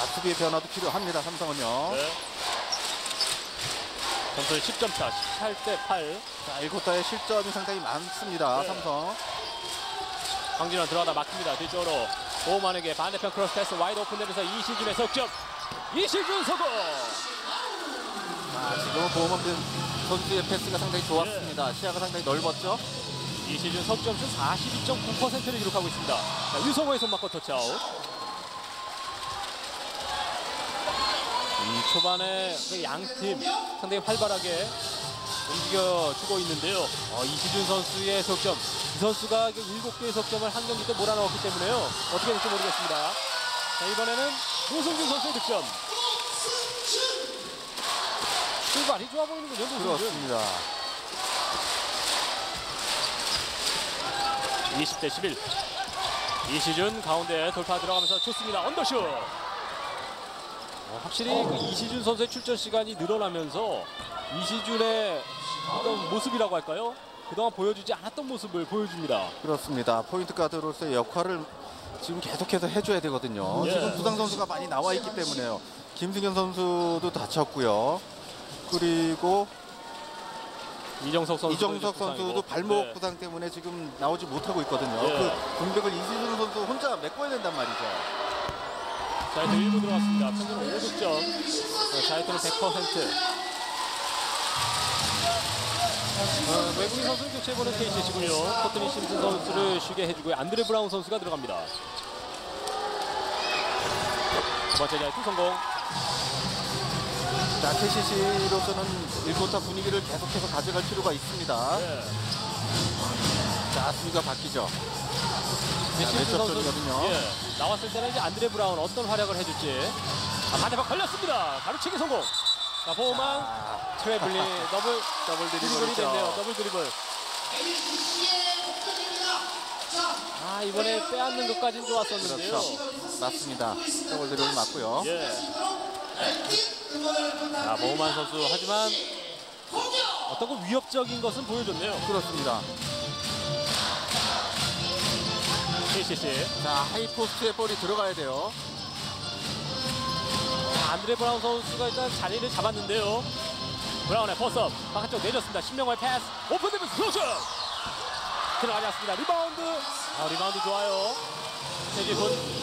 수비의 변화도 필요합니다. 삼성은요. 네. 점수는 10점 차, 18대8. 자, 1쿼터의 실점이 상당히 많습니다. 네. 삼성. 황진원 들어가다 막힙니다. 뒤쪽으로 보호만에게 반대편 크로스 패스 와이드 오픈되면서 이시준의 석점. 이시준 성공. 자, 지금은 보호만 선수의 패스가 상당히 좋았습니다. 시야가 상당히 넓었죠. 이시준 석점수 42.9%를 기록하고 있습니다. 자, 유성호의 손맞고 터치아웃. 초반에 양팀 상당히 활발하게 움직여주고 있는데요. 이시준 선수의 석점. 이 선수가 7개의 석점을 한 경기 때 몰아넣었기 때문에요. 어떻게 될지 모르겠습니다. 자, 이번에는 노승준 선수의 득점. 출발이 좋아 보이는군요. 노승준. 그렇습니다. 20대 11. 이시준 가운데 돌파 들어가면서 좋습니다. 언더슛. 확실히 그 이시준 선수의 출전 시간이 늘어나면서 이시준의 어떤 모습이라고 할까요? 그동안 보여주지 않았던 모습을 보여줍니다. 그렇습니다. 포인트 가드로서의 역할을 지금 계속해서 해줘야 되거든요. 예. 지금 부상 선수가 많이 나와 있기 때문에요. 김승현 선수도 다쳤고요. 그리고 이정석 선수도 발목 네. 부상 때문에 지금 나오지 못하고 있거든요. 예. 그 공백을 이시준 선수 혼자 메꿔야 된단 말이죠. 자이트 1부 들어갔습니다. 평균 5득점. 자이트는 100%. 외국인 선수를 교체해보는 KCC군요. 코트니 심슨 선수를 쉬게 해주고 안드레 브라운 선수가 들어갑니다. 두 번째 자이트 성공. 자, KCC로서는 1쿼터 분위기를 계속해서 가져갈 필요가 있습니다. 네. 자, 수비가 바뀌죠. 심슨 선수거든요. 예, 나왔을 때는 이제 안드레 브라운 어떤 활약을 해줄지. 반대방 걸렸습니다. 가로채기 성공. 자, 보호만 트래블링 더블 드리블이 됐네요. 더블 드리블. 이번에 빼앗는 것까지는 좋았었는데요. 그렇죠. 맞습니다. 더블 드리블 맞고요. 예. 자, 보호만 선수 하지만 어떤 그 위협적인 것은 보여줬네요. 그렇습니다. KCC. 자, 하이포스트에 볼이 들어가야 돼요. 안드레 브라운 선수가 일단 자리를 잡았는데요. 브라운의 포스업 바깥쪽 내렸습니다. 신명호의 패스 오픈되면서 클로즈 들어가지 않습니다. 리바운드. 리바운드 좋아요. 최지훈.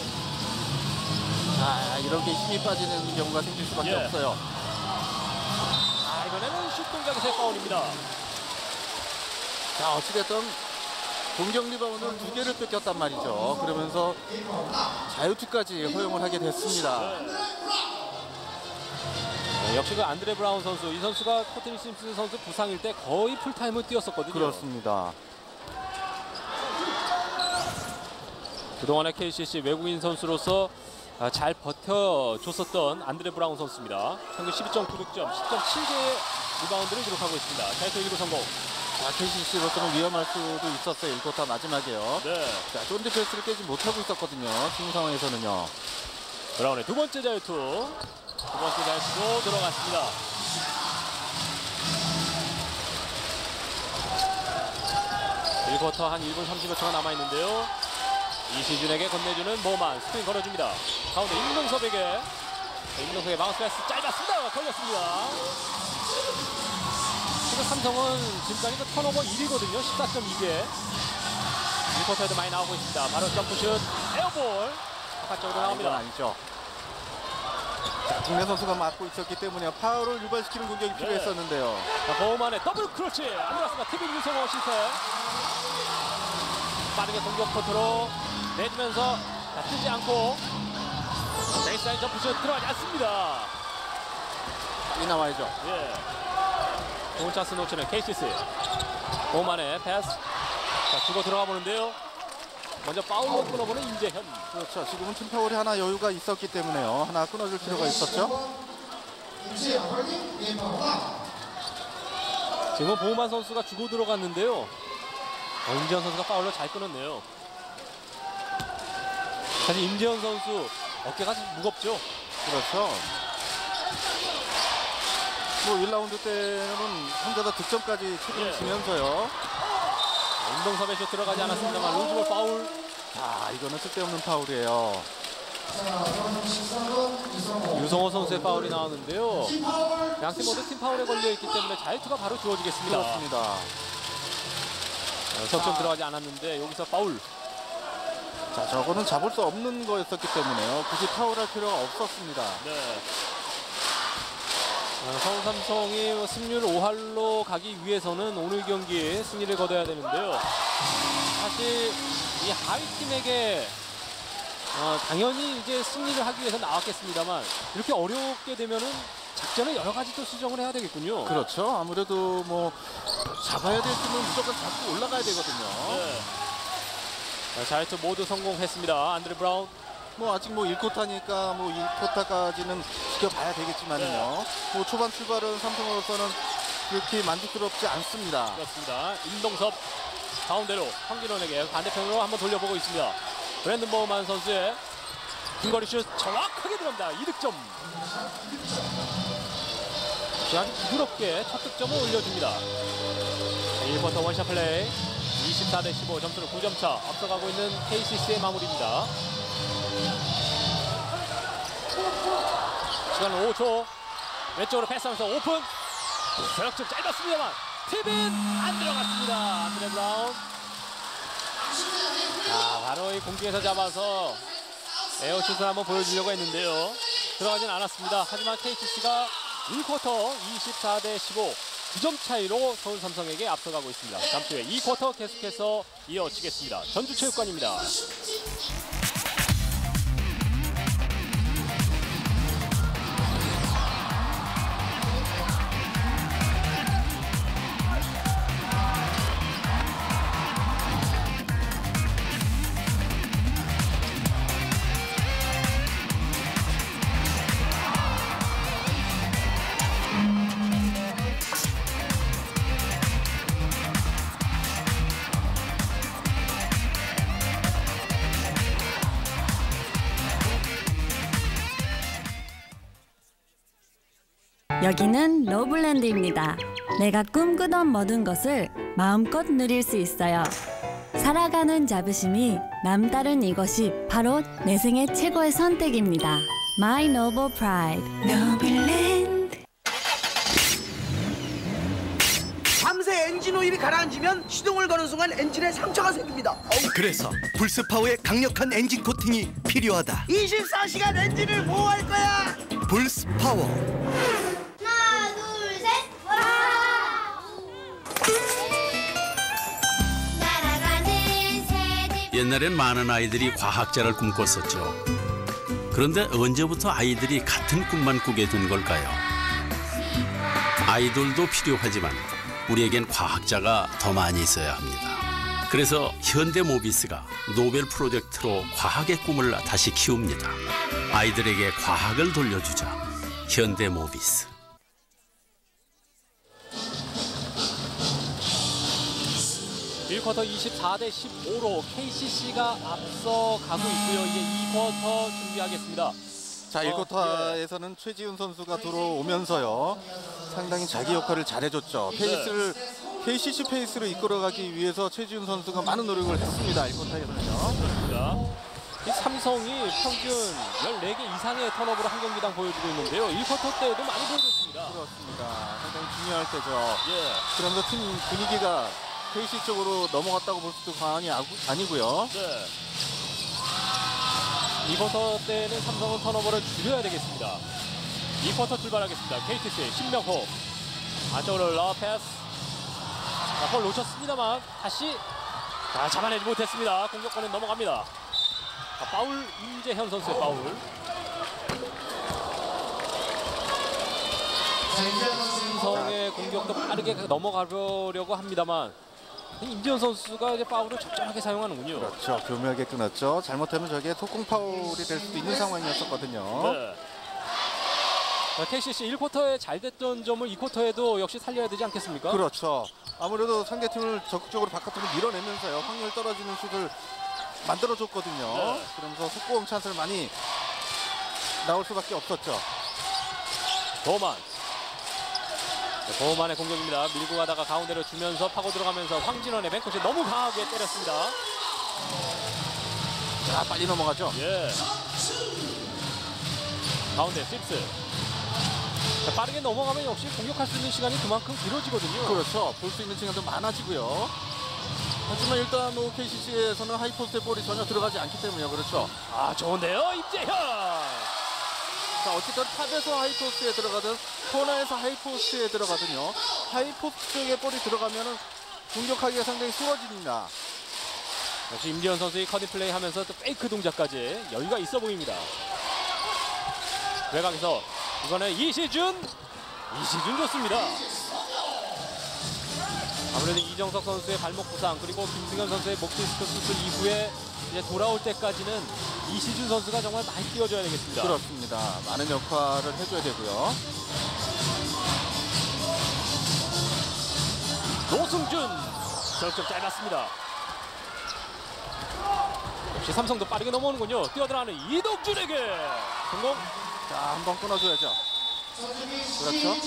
자, 이렇게 힘이 빠지는 경우가 생길 수밖에 없어요. 이번에는 슛 동작에서의 파울입니다. 자, 어찌됐든 공격 리바운드를 2개를 뺏겼단 말이죠. 그러면서 자유투까지 허용을 하게 됐습니다. 역시 그 안드레 브라운 선수, 이 선수가 코트니 심슨 선수 부상일 때 거의 풀타임을 뛰었었거든요. 그렇습니다. 그동안의 KCC 외국인 선수로서 잘 버텨줬었던 안드레 브라운 선수입니다. 평균 12.9득점, 10.7개의 리바운드를 기록하고 있습니다. 자이트 1구 성공. 자, KCC로서는 위험할 수도 있었어요. 1쿼터 마지막에요. 네. 자, 존 디펜스를 깨지 못하고 있었거든요. 지금 상황에서는요. 브라운의 두 번째 자유투. 두 번째 자유투도 들어갔습니다. (1쿼터) 한 1분 30여 초가 남아있는데요. 이시준에게 건네주는 모만 스크린 걸어줍니다. 가운데 임동섭에게. 임동섭의 마우스 패스 짧았습니다. 걸렸습니다. 지금 삼성은 지금까지 그 턴오버 1위거든요. 14.2개. 1쿼터에도 많이 나오고 있습니다. 바로 점프슛 에어볼. 바깥쪽으로 나옵니다. 이건 아니죠. 자, 국내 선수가 맡고 있었기 때문에 파울을 유발시키는 공격이 필요했었는데요. 자, 보호만의 더블 크로치 안 들어왔습니다. 티빈 유성호 실패. 빠르게 공격 코트로 내주면서 뜨지 않고 베이스라인 점프슛 들어가지 않습니다. 이 나와야죠. 예. 좋은 찬스 놓치는 KCC. 보호만의 패스. 자, 주고 들어가 보는데요. 먼저 파울로 끊어보는 임재현. 그렇죠. 지금은 팀 파울이 하나 여유가 있었기 때문에요. 하나 끊어줄 필요가 있었죠. 지금은 보호만 선수가 주고 들어갔는데요. 임재현 선수가 파울로 잘 끊었네요. 사실 임재현 선수 어깨가 좀 무겁죠. 그렇죠. 뭐 1라운드 때는 혼자 다 득점까지 책임을 지면서요. 임동섭의 슛 들어가지 않았습니다만 루즈볼 파울. 자, 이거는 쓸데없는 파울이에요. 유성호 선수의 파울이 나왔는데요. 양팀 모두 팀 파울에 걸려있기 때문에 자유투가 바로 주어지겠습니다. 그렇습니다. 석점 들어가지 않았는데 여기서 파울. 자, 저거는 잡을 수 없는 거였었기 때문에요. 굳이 파울할 필요가 없었습니다. 네. 서울 삼성이 승률 5할로 가기 위해서는 오늘 경기에 승리를 거둬야 되는데요. 사실 이 하위 팀에게 당연히 이제 승리를 하기 위해서 나왔겠습니다만 이렇게 어렵게 되면은 작전을 여러 가지 또 수정을 해야 되겠군요. 그렇죠. 아무래도 뭐 잡아야 될 팀은 무조건 잡고 올라가야 되거든요. 네. 자유투 모두 성공했습니다. 안드레 브라운. 뭐 아직 뭐 1쿼터니까 뭐 1쿼터까지는 지켜봐야 되겠지만은요. 뭐 초반 출발은 삼성으로서는 그렇게 만족스럽지 않습니다. 그렇습니다. 임동섭 가운데로 황진원에게 반대편으로 한번 돌려보고 있습니다. 브랜든 버우만 선수의 중거리 슛 정확하게 들어갑니다. 2득점. 아주 부드럽게 첫 득점을 올려줍니다. 1쿼터 원샷 플레이 24대15 점수는 9점 차 앞서가고 있는 KCC의 마무리입니다. 시간은 5초. 왼쪽으로 패스하면서 오픈. 저역 좀 짧았습니다만 팁인 안 들어갔습니다. 안드레 브라운. 바로 이 공중에서 잡아서 에어슛을 한번 보여주려고 했는데요. 들어가진 않았습니다. 하지만 KCC가 1쿼터 24대15 9점 차이로 서울 삼성에게 앞서가고 있습니다. 잠시 후에 2쿼터 계속해서 이어지겠습니다. 전주체육관입니다. 여기는 러블랜드입니다. 내가 꿈꾸던 모든 것을 마음껏 누릴 수 있어요. 살아가는 자부심이 남다른 이것이 바로 내 생의 최고의 선택입니다. My Noble Pride. 러블랜드. 밤새 엔진 오일이 가라앉으면 시동을 거는 순간 엔진에 상처가 생깁니다. 그래서 불스파워의 강력한 엔진 코팅이 필요하다. 24시간 엔진을 보호할 거야. 불스파워. 하나, 둘, 셋, 와! 날아가는 새들. 옛날엔 많은 아이들이 과학자를 꿈꿨었죠. 그런데 언제부터 아이들이 같은 꿈만 꾸게 된 걸까요? 아이돌도 필요하지만 우리에겐 과학자가 더 많이 있어야 합니다. 그래서 현대모비스가 노벨 프로젝트로 과학의 꿈을 다시 키웁니다. 아이들에게 과학을 돌려주자. 현대모비스. (1쿼터) 24대15로 KCC가 앞서가고 있고요. 이제 2쿼터 준비하겠습니다. 자, 1쿼터에서는 최지훈 선수가 들어오면서요. 상당히 자기 역할을 잘해줬죠. 페이스를 KCC 페이스로 이끌어가기 위해서 최지훈 선수가 많은 노력을 했습니다. 1쿼터에서는요. 이 삼성이 평균 14개 이상의 턴오버를 한 경기당 보여주고 있는데요. 1쿼터 때에도 많이 보여줬습니다. 그렇습니다. 상당히 중요할 때죠. 예. 그러면서 팀 분위기가 KC 쪽으로 넘어갔다고 볼 수도 과언이 아니고요. 네. 2쿼터 때는 삼성은 턴오버를 줄여야 되겠습니다. 2쿼터 출발하겠습니다. KTC 신명호 안쪽으로 러패스. 볼 놓쳤습니다만 다시 잡아내지 못했습니다. 공격권에 넘어갑니다. 파울, 임재현 선수의 파울. 삼성의 공격도 빠르게 넘어가려고 합니다만 임재현 선수가 이제 파울을 적절하게 사용하는군요. 그렇죠. 교묘하게 끊었죠. 잘못하면 저게 속공 파울이 될 수도 있는 상황이었었거든요. 네. KCC 1쿼터에 잘 됐던 점을 2쿼터에도 역시 살려야 되지 않겠습니까? 그렇죠. 아무래도 상대팀을 적극적으로 바깥으로 밀어내면서요. 확률 떨어지는 슛을 만들어줬거든요. 네. 그러면서 속공 찬스를 많이 나올 수밖에 없었죠. 버우만의 공격입니다. 밀고 가다가 가운데로 주면서 파고 들어가면서 황진원의 뱅크슛 너무 강하게 때렸습니다. 자, 빨리 넘어가죠. 예. 가운데 심스. 자, 빠르게 넘어가면 역시 공격할 수 있는 시간이 그만큼 길어지거든요. 그렇죠. 볼 수 있는 시간도 많아지고요. 하지만 일단 뭐 KCC에서는 하이포스트의 볼이 전혀 들어가지 않기 때문이요. 그렇죠. 아, 좋은데요, 임재현. 자, 어쨌든 탑에서 하이포스트에 들어가든 코너에서 하이포스트에 들어가든요. 하이포스트 쪽에 볼이 들어가면은 공격하기가 상당히 쉬워집니다. 역시 임재현 선수의 커닝 플레이 하면서 또 페이크 동작까지 여유가 있어 보입니다. 외곽에서 이번에 이시준 좋습니다. 아무래도 이정석 선수의 발목 부상 그리고 김승현 선수의 목 디스크 수술 이후에 이제 돌아올 때까지는 이시준 선수가 정말 많이 뛰어줘야 되겠습니다. 그렇습니다. 많은 역할을 해줘야 되고요. 노승준 적점 짧았습니다. 역시 삼성도 빠르게 넘어오는군요. 뛰어들어가는 이동준에게 성공. 자, 한번 끊어줘야죠. 그렇죠.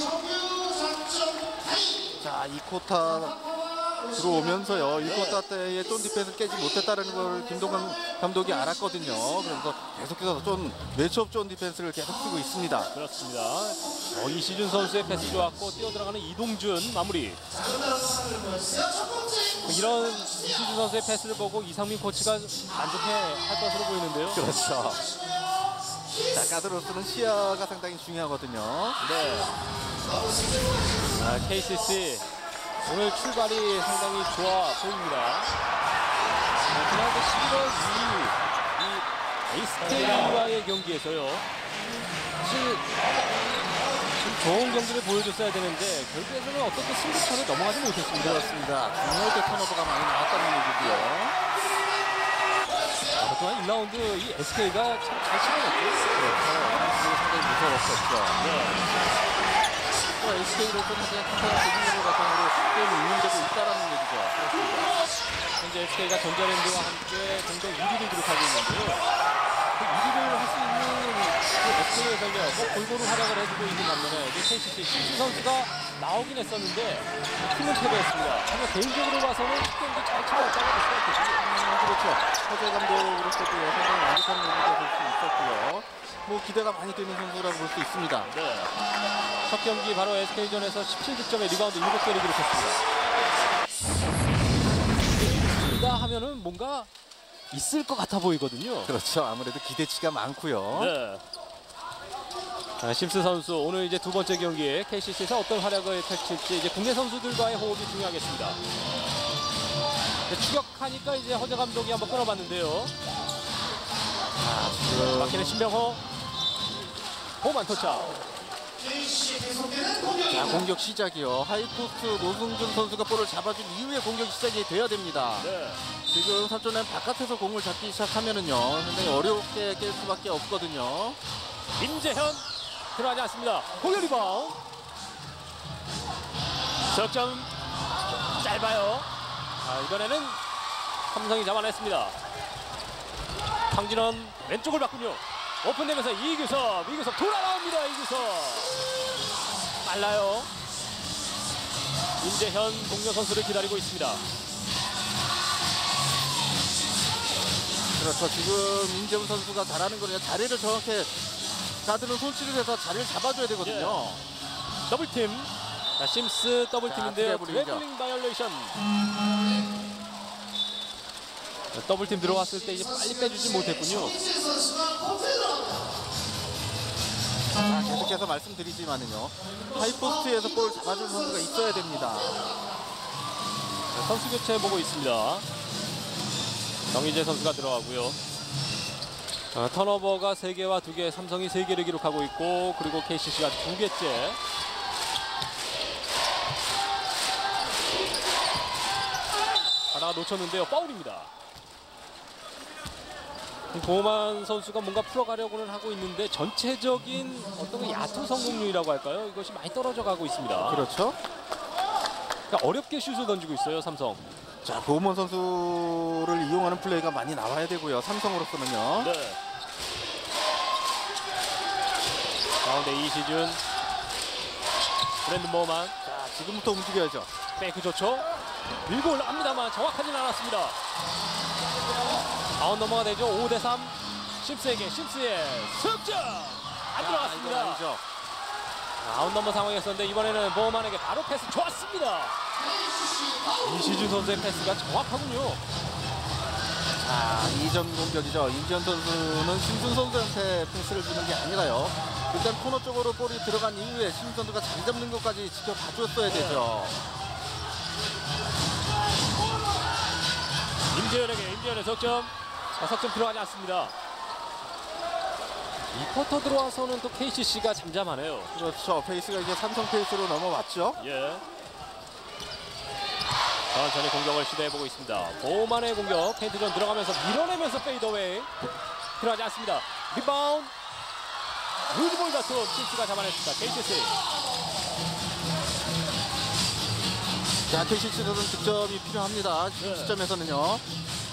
자, 2쿼터 들어오면서요. 1쿼터 때에 쫀 디펜스 깨지 못했다는 걸 김동관 감독이 알았거든요. 그래서 계속해서 쫀 매치업 쫀 디펜스를 계속 쓰고 있습니다. 그렇습니다. 이시준 선수의 패스 좋았고 뛰어들어가는 이동준 마무리. 이런 이시준 선수의 패스를 보고 이상민 코치가 만족해할 것으로 보이는데요. 그렇죠. 자, 가드로서는 시야가 상당히 중요하거든요. 네. KCC 오늘 출발이 상당히 좋아 보입니다. 지난 11월 2일 이 SK와의 경기에서요. 사실 좀 좋은 경기를 보여줬어야 되는데 결국에서는 어떻게 승부처를 넘어가지 못했습니다. 그렇습니다. 중요할 때 턴오버가 많이 나왔다는 얘기고요. 또한 1라운드 이 SK가 참 잘 치러냈죠. 그렇죠. 상당히 무서웠었죠. 네. SK로서는 그냥 탄탄한 대중력을 바탕으로 게임을 운영되고 있다는 얘기죠. 그렇습니다. 현재 SK가 전자랜드와 함께 공동 1위를 기록하고 있는데요. 그 1위를 할 수 있는 그 SK의 전력, 골고루 활약을 해주고 있는 반면에 KCC 심수 선수가 나오긴 했었는데 팀은 패배했습니다. 하지만 개인적으로 봐서는 경기 잘 치러왔다고 볼 수가 있겠죠. 그렇죠. 허재 감독으로서도 상당히 만족하는 경기가 될 수 있었고요. 뭐 기대가 많이 되는 선수라고 볼 수 있습니다. 네. 첫 경기 바로 SK전에서 17득점에 리바운드 7개를 기록했습니다. 이다 하면은 뭔가 있을 것 같아 보이거든요. 그렇죠. 아무래도 기대치가 많고요. 네. 심스 선수 오늘 이제 두 번째 경기에 KCC에서 어떤 활약을 펼칠지 이제 국내 선수들과의 호흡이 중요하겠습니다. 추격하니까 이제 허재 감독이 한번 끊어봤는데요. 막히는 신병호 홈안 터치아웃. 자, 공격 시작이요. 하이포스트 노승준 선수가 볼을 잡아준 이후에 공격 시작이 돼야 됩니다. 네. 지금 사촌은 바깥에서 공을 잡기 시작하면은요 상당히 어렵게 깰 수밖에 없거든요. 임재현 들어가지 않습니다. 공격 리바운드. 석점 짧아요. 이번에는 삼성이 잡아냈습니다. 황진원 왼쪽을 바꾸며 오픈되면서 이규섭 돌아나옵니다. 이규섭 빨라요. 임재현 동료 선수를 기다리고 있습니다. 그렇죠. 지금 임재훈 선수가 잘하는 거는 자리를 정확히 가드는 손질을 해서 자리를 잡아줘야 되거든요. 더블팀. 자, 심스 더블팀인데요. 트래블링이죠. 트래블링 바이올레이션. 더블팀 들어왔을 때 이제 빨리 빼주지 못했군요. 자, 계속해서 말씀드리지만은요. 하이포스트에서 볼 잡아주는 선수가 있어야 됩니다. 자, 선수 교체 보고 있습니다. 정희재 선수가 들어가고요. 턴오버가 3개와 2개, 삼성이 3개를 기록하고 있고 그리고 KCC가 2개째. 하나 놓쳤는데요. 파울입니다. 고만 선수가 뭔가 풀어가려고는 하고 있는데 전체적인 어떤 야투 성공률이라고 할까요? 이것이 많이 떨어져 가고 있습니다. 그렇죠. 그러니까 어렵게 슛을 던지고 있어요, 삼성. 자, 고음원 선수를 이용하는 플레이가 많이 나와야 되고요. 삼성으로서는요. 네. 가운데 이시준, 브랜든 모만. 자, 지금부터 움직여야죠. 페이크 좋죠? 밀고 올라갑니다만 정확하진 않았습니다. 아웃 넘어가 되죠. 5대3. 심스에게 심스의 석점 안 들어갔습니다. 아니죠. 아웃 넘버 상황이었었는데 이번에는 보호만에게 바로 패스 좋았습니다. 이시준 선수의 패스가 정확하군요. 자, 2점 공격이죠. 임지현 선수는 심순 선수한테 패스를 주는 게 아니라요. 일단 코너 쪽으로 볼이 들어간 이후에 심순 선수가 자리 잡는 것까지 지켜봐줬어야 되죠. 임지현의 석점. 석점 들어가지 않습니다. 이 쿼터 들어와서는 또 KCC가 잠잠하네요. 그렇죠. 페이스가 이제 삼성 페이스로 넘어왔죠. 예. 천천히 공격을 시도해보고 있습니다. 보만의 공격, 페인트전 들어가면서 밀어내면서 페이더웨이. 들어가지 않습니다. 리바운드. 루즈볼 다툼 심스가 잡아냈습니다. KCC. 자, KCC는 득점이 필요합니다. 지금 시점에서는요.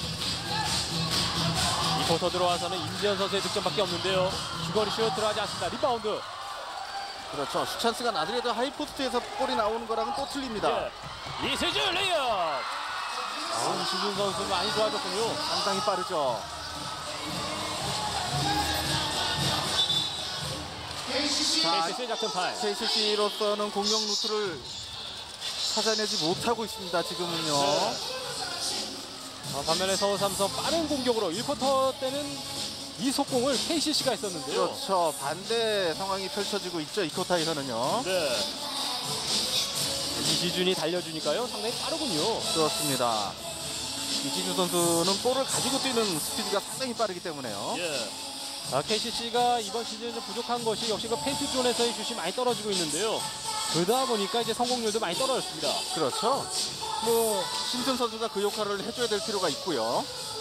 이 쿼터 들어와서는 임지현 선수의 득점밖에 없는데요. 주거리 슛 들어가지 않습니다. 리바운드. 그렇죠. 슈찬스가 나더라도 하이포스트에서 볼이 나오는 거랑은 또 틀립니다. 예. 이세준 레이업. 이시준 선수 많이 좋아졌군요. 상당히 빠르죠. KCC의 작전 타임. KCC로서는 공격 루트를 찾아내지 못하고 있습니다. 지금은요. 반면에 서울 삼성 빠른 공격으로 1쿼터 때는 이 속공을 KCC가 했었는데요. 그렇죠. 반대 상황이 펼쳐지고 있죠. 이 쿼터에서는요. 네. 이시준이 달려주니까요. 상당히 빠르군요. 그렇습니다. 이시준 선수는 볼을 가지고 뛰는 스피드가 상당히 빠르기 때문에요. 예. KCC가 이번 시즌 좀 부족한 것이 역시 그 페인트 존에서의 슛이 많이 떨어지고 있는데요. 그러다 보니까 이제 성공률도 많이 떨어졌습니다. 그렇죠. 뭐 심슨 선수가 그 역할을 해줘야 될 필요가 있고요.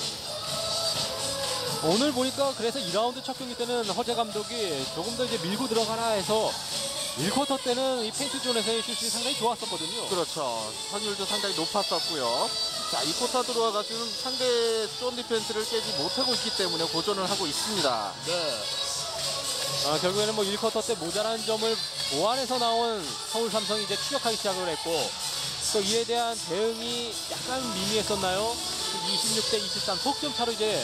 오늘 보니까 그래서 2라운드 첫 경기 때는 허재 감독이 조금 더 이제 밀고 들어가나 해서 1쿼터 때는 이 페인트 존에서의 슛이 상당히 좋았었거든요. 그렇죠. 확률도 상당히 높았었고요. 자, 이 쿼터 들어와가지고는 상대 존 디펜스를 깨지 못하고 있기 때문에 고전을 하고 있습니다. 네. 결국에는 뭐 1쿼터 때 모자란 점을 보완해서 나온 서울 삼성이 이제 추격하기 시작을 했고 또 이에 대한 대응이 약간 미미했었나요? 26대 23 속점 차로 이제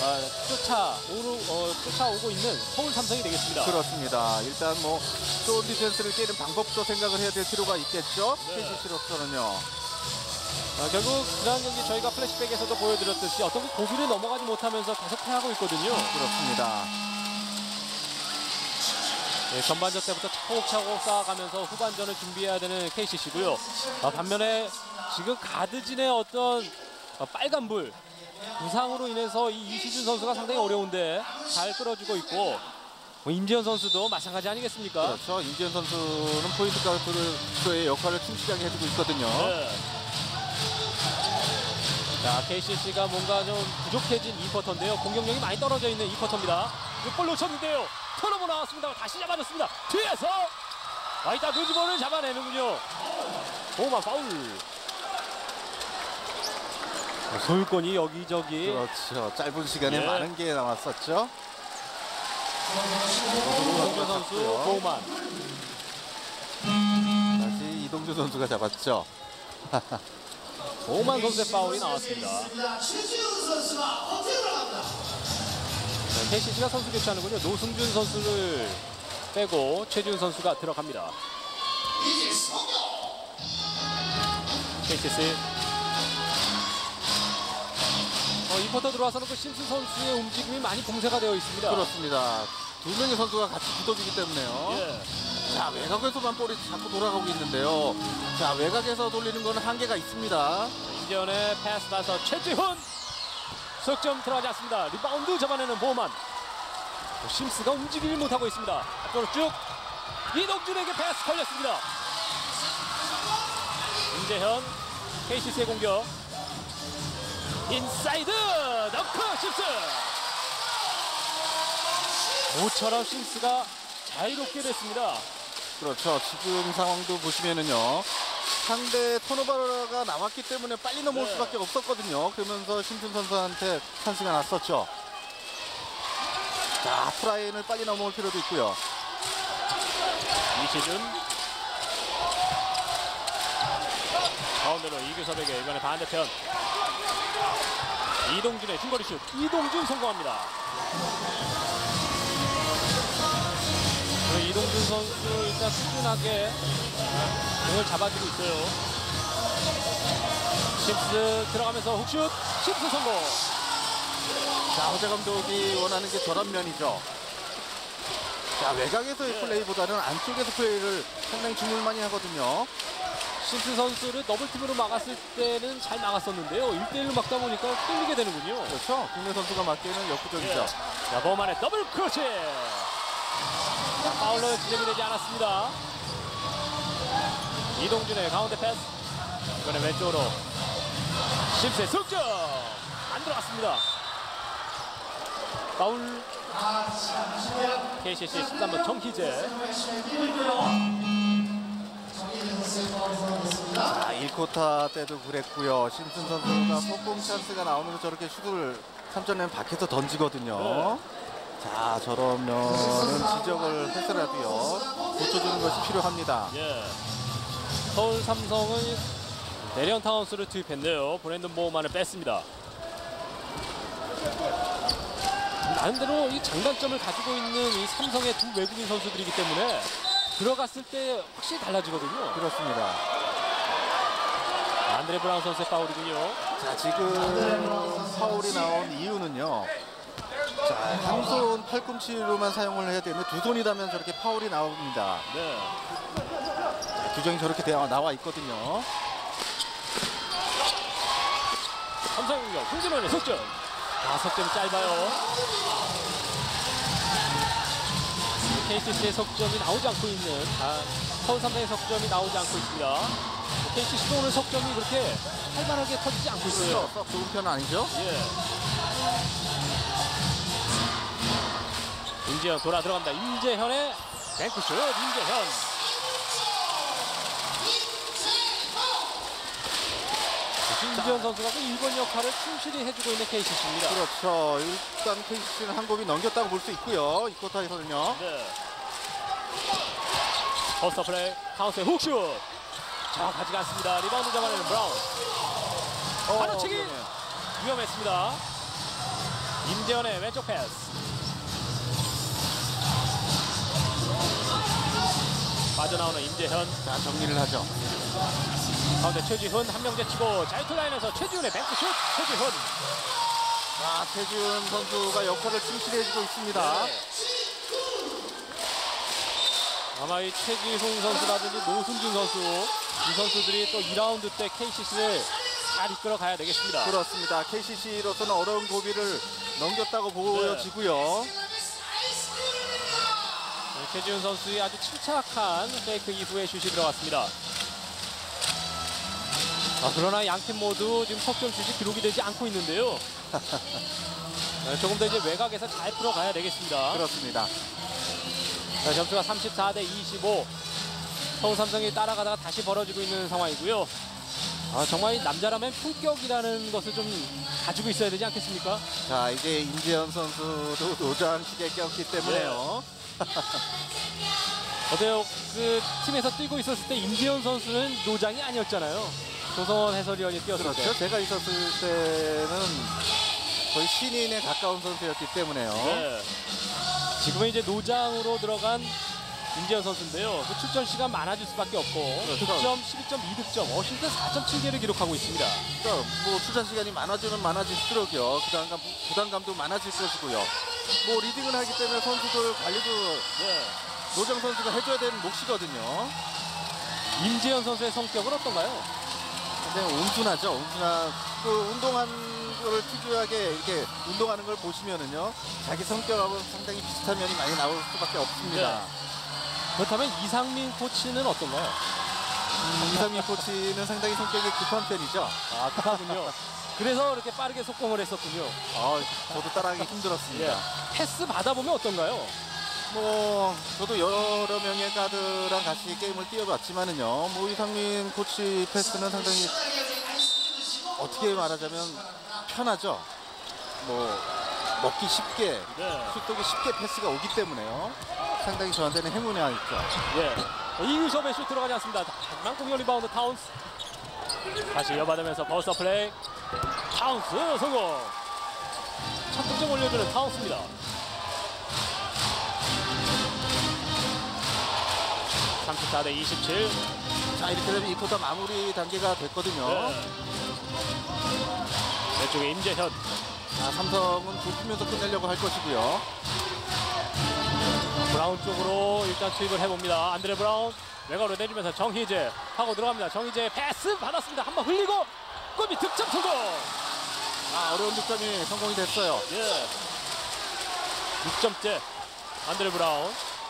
쫓아오고 있는 서울 삼성이 되겠습니다. 그렇습니다. 일단 뭐 존 디펜스를 깨는 방법도 생각을 해야 될 필요가 있겠죠. 네. KCC로서는요. 결국 지난 경기 저희가 플래시백에서도 보여드렸듯이 어떤 고비를 넘어가지 못하면서 계속 패하고 있거든요. 그렇습니다. 네, 전반전 때부터 차곡차곡 쌓아가면서 후반전을 준비해야 되는 KCC고요. 반면에 지금 가드진의 어떤 빨간불 부상으로 인해서 이 이시준 선수가 상당히 어려운데 잘 끌어주고 있고 임지현 선수도 마찬가지 아니겠습니까? 그렇죠. 임지현 선수는 포인트 가드의 역할을 충실하게 해주고 있거든요. 네. 자, KCC가 뭔가 좀 부족해진 2쿼터인데요. 공격력이 많이 떨어져 있는 2쿼터입니다. 6볼 놓쳤는데요. 턴오버 나왔습니다. 다시 잡아줬습니다. 뒤에서 이따 루즈볼을 잡아내는군요. 오만 파울. 소유권이 여기저기. 그렇죠. 짧은 시간에 예. 많은 게 남았었죠. 이동준 선수 보호만. 다시 이동준 선수가 잡았죠. 보호만 선수의 파울이 나왔습니다. KCC가 선수 교체하는군요. 노승준 선수를 빼고 최지훈 선수가 들어갑니다. KCC. 이 쿼터 들어와서는 그 심슨 선수의 움직임이 많이 봉쇄가 되어 있습니다. 그렇습니다. 두 명의 선수가 같이 붙어주기 때문에요. 예. 자, 외곽에서만 볼이 자꾸 돌아가고 있는데요. 자, 외곽에서 돌리는 건 한계가 있습니다. 임지현의 패스 나서 최지훈 석점 들어가지 않습니다. 리바운드 잡아내는 보호만. 심스가 움직이질 못하고 있습니다. 앞으로 쭉 이동준에게 패스 걸렸습니다. 임재현 KCC의 공격. 인사이드 덩크 심스. 모처럼 심스가 자유롭게 됐습니다. 그렇죠. 지금 상황도 보시면은요. 상대 턴오버가 나왔기 때문에 빨리 넘어올 네. 수밖에 없었거든요. 그러면서 심슨 선수한테 찬스가 났었죠. 자, 프라인을 빨리 넘어올 필요도 있고요. 이시준 가운데로 이규섭에게 이번에 반대편 이동준의 중거리 슛. 이동준 성공합니다. 이동준 선수 일단 꾸준하게 공을 잡아주고 있어요. 심스 들어가면서 훅슛, 심스 성공. 자, 허재 감독이 원하는 게 저런 면이죠. 자, 외곽에서의 플레이보다는 안쪽에서 플레이를 상당히 주물 많이 하거든요. 심스 선수를 더블팀으로 막았을 때는 잘 막았었는데요. 1대1로 막다 보니까 끌리게 되는군요. 그렇죠. 국내 선수가 맞기에는 역부족이죠. 자, 범한의 더블 크러치. 자, 파울로 지적이 되지 않았습니다. 이동준의 가운데 패스. 이번에 왼쪽으로 심스의 석점. 안 들어갔습니다. 파울. KCC 13번 정희재. 자, 1쿼터 때도 그랬고요. 심슨 선수가 속공 찬스가 나오면서 저렇게 슛을 3점낸 밖에서 던지거든요. 자, 저러면은 지적을 해서라도요, 고쳐주는 것이 필요합니다. 예. 서울 삼성은 내리언 타운스를 투입했네요. 브랜든 보우만을 뺐습니다. 나름대로 이 장단점을 가지고 있는 이 삼성의 두 외국인 선수들이기 때문에 들어갔을 때 확실히 달라지거든요. 그렇습니다. 안드레 브라운 선수의 파울이군요. 자, 지금 파울이 나온 이유는요. 자, 한 손 팔꿈치로만 사용을 해야 되는데 두 손이라면 저렇게 파울이 나옵니다. 네. 자, 규정이 저렇게 나와 있거든요. 삼성공격 홍진원의 석점. 아, 석점이 짧아요. KCC의 석점이 나오지 않고 있는 서울 삼성의 석점이 나오지 않고 있습니다. KCC도 오늘 석점이 그렇게 활발하게 터지지 않고 있어요. 썩 좋은 편은 아니죠? 예. 임재현 돌아 들어갑니다. 임재현의 뱅크슛. 임재현. 임재현 선수가 그 1번 역할을 충실히 해주고 있는 KCC입니다. 그렇죠. 일단 KCC는 한 골이 넘겼다고 볼 수 있고요. 이 쿼터에서는요. 네. 버스터 플레이. 카운스의 훅슛. 정확하지가 않습니다. 리바운드 잡아내는 브라운. 바로치기. 위험했습니다. 임재현의 왼쪽 패스. 빠져나오는 임재현. 자, 정리를 하죠. 가운데 최지훈 한 명 제치고 자유투 라인에서 최지훈의 뱅크슛. 최지훈. 자, 최지훈 선수가 역할을 충실히 해주고 있습니다. 네. 아마 이 최지훈 선수라든지 노승준 선수 이 선수들이 또 2라운드 때 KCC를 잘 이끌어 가야 되겠습니다. 그렇습니다. KCC로서는 어려운 고비를 넘겼다고 보여지고요. 최지훈 선수의 아주 침착한 페이크 이후에 슛이 들어갔습니다. 그러나 양팀 모두 지금 석점 슛이 기록이 되지 않고 있는데요. 조금 더 이제 외곽에서 잘 풀어가야 되겠습니다. 그렇습니다. 자, 점수가 34대 25. 서울 삼성이 따라가다가 다시 벌어지고 있는 상황이고요. 정말 남자라면 품격이라는 것을 좀 가지고 있어야 되지 않겠습니까? 자, 이제 임재현 선수도 노장식에 꼈기 때문에요. 어때요? 그 팀에서 뛰고 있었을 때 임재현 선수는 노장이 아니었잖아요. 조성원 해설위원이 뛰었을 때. 그렇죠. 제가 있었을 때는 거의 신인에 가까운 선수였기 때문에요. 네. 지금은 이제 노장으로 들어간 임재현 선수인데요. 그 출전 시간 많아질 수밖에 없고 그렇죠. 득점 12.2득점, 어시스트 4.7개를 기록하고 있습니다. 그러니까 뭐 출전 시간이 많아지면 많아질수록요. 부담감도 많아질 것이고요. 뭐 리딩을 하기 때문에 선수들 관리도 노장 선수가 해줘야 되는 몫이거든요. 임재현 선수의 성격은 어떤가요? 굉장히 온순하죠. 온순한 그 운동한 걸 특유하게 이렇게 운동하는 걸 보시면은요. 자기 성격하고 상당히 비슷한 면이 많이 나올 수밖에 없습니다. 그렇다면 이상민 코치는 어떤가요? 이상민 코치는 상당히 성격이 급한 편이죠. 급하군요. 그래서 이렇게 빠르게 속공을 했었군요. 저도 따라하기 힘들었습니다. 패스 받아보면 어떤가요? 뭐 저도 여러 명의 가드랑 같이 게임을 뛰어봤지만은요. 뭐 이상민 코치 패스는 상당히 어떻게 말하자면 편하죠. 뭐 먹기 쉽게 슛도기 쉽게 패스가 오기 때문에요. 상당히 저한테는 행운이 있죠. 이유섭의 슛 들어가지 않습니다. 하지만 공격 리바운드 타운스. 다시 이어받으면서 버스터 플레이. 타운스 성공. 첫 득점 올려주는 타운스입니다. 24대 27. 자, 이렇게 되면 이 쿼터 마무리 단계가 됐거든요. 네. 왼쪽에 임재현. 자, 삼성은 좁히면서 끝내려고 할 것이고요. 브라운 쪽으로 일단 투입을 해봅니다. 안드레 브라운 외곽으로 내주면서 정희재 하고 들어갑니다. 정희재 패스 받았습니다. 한번 흘리고 골밑 득점 성공. 어려운 득점이 성공이 됐어요. 예. 6점째 안드레 브라운.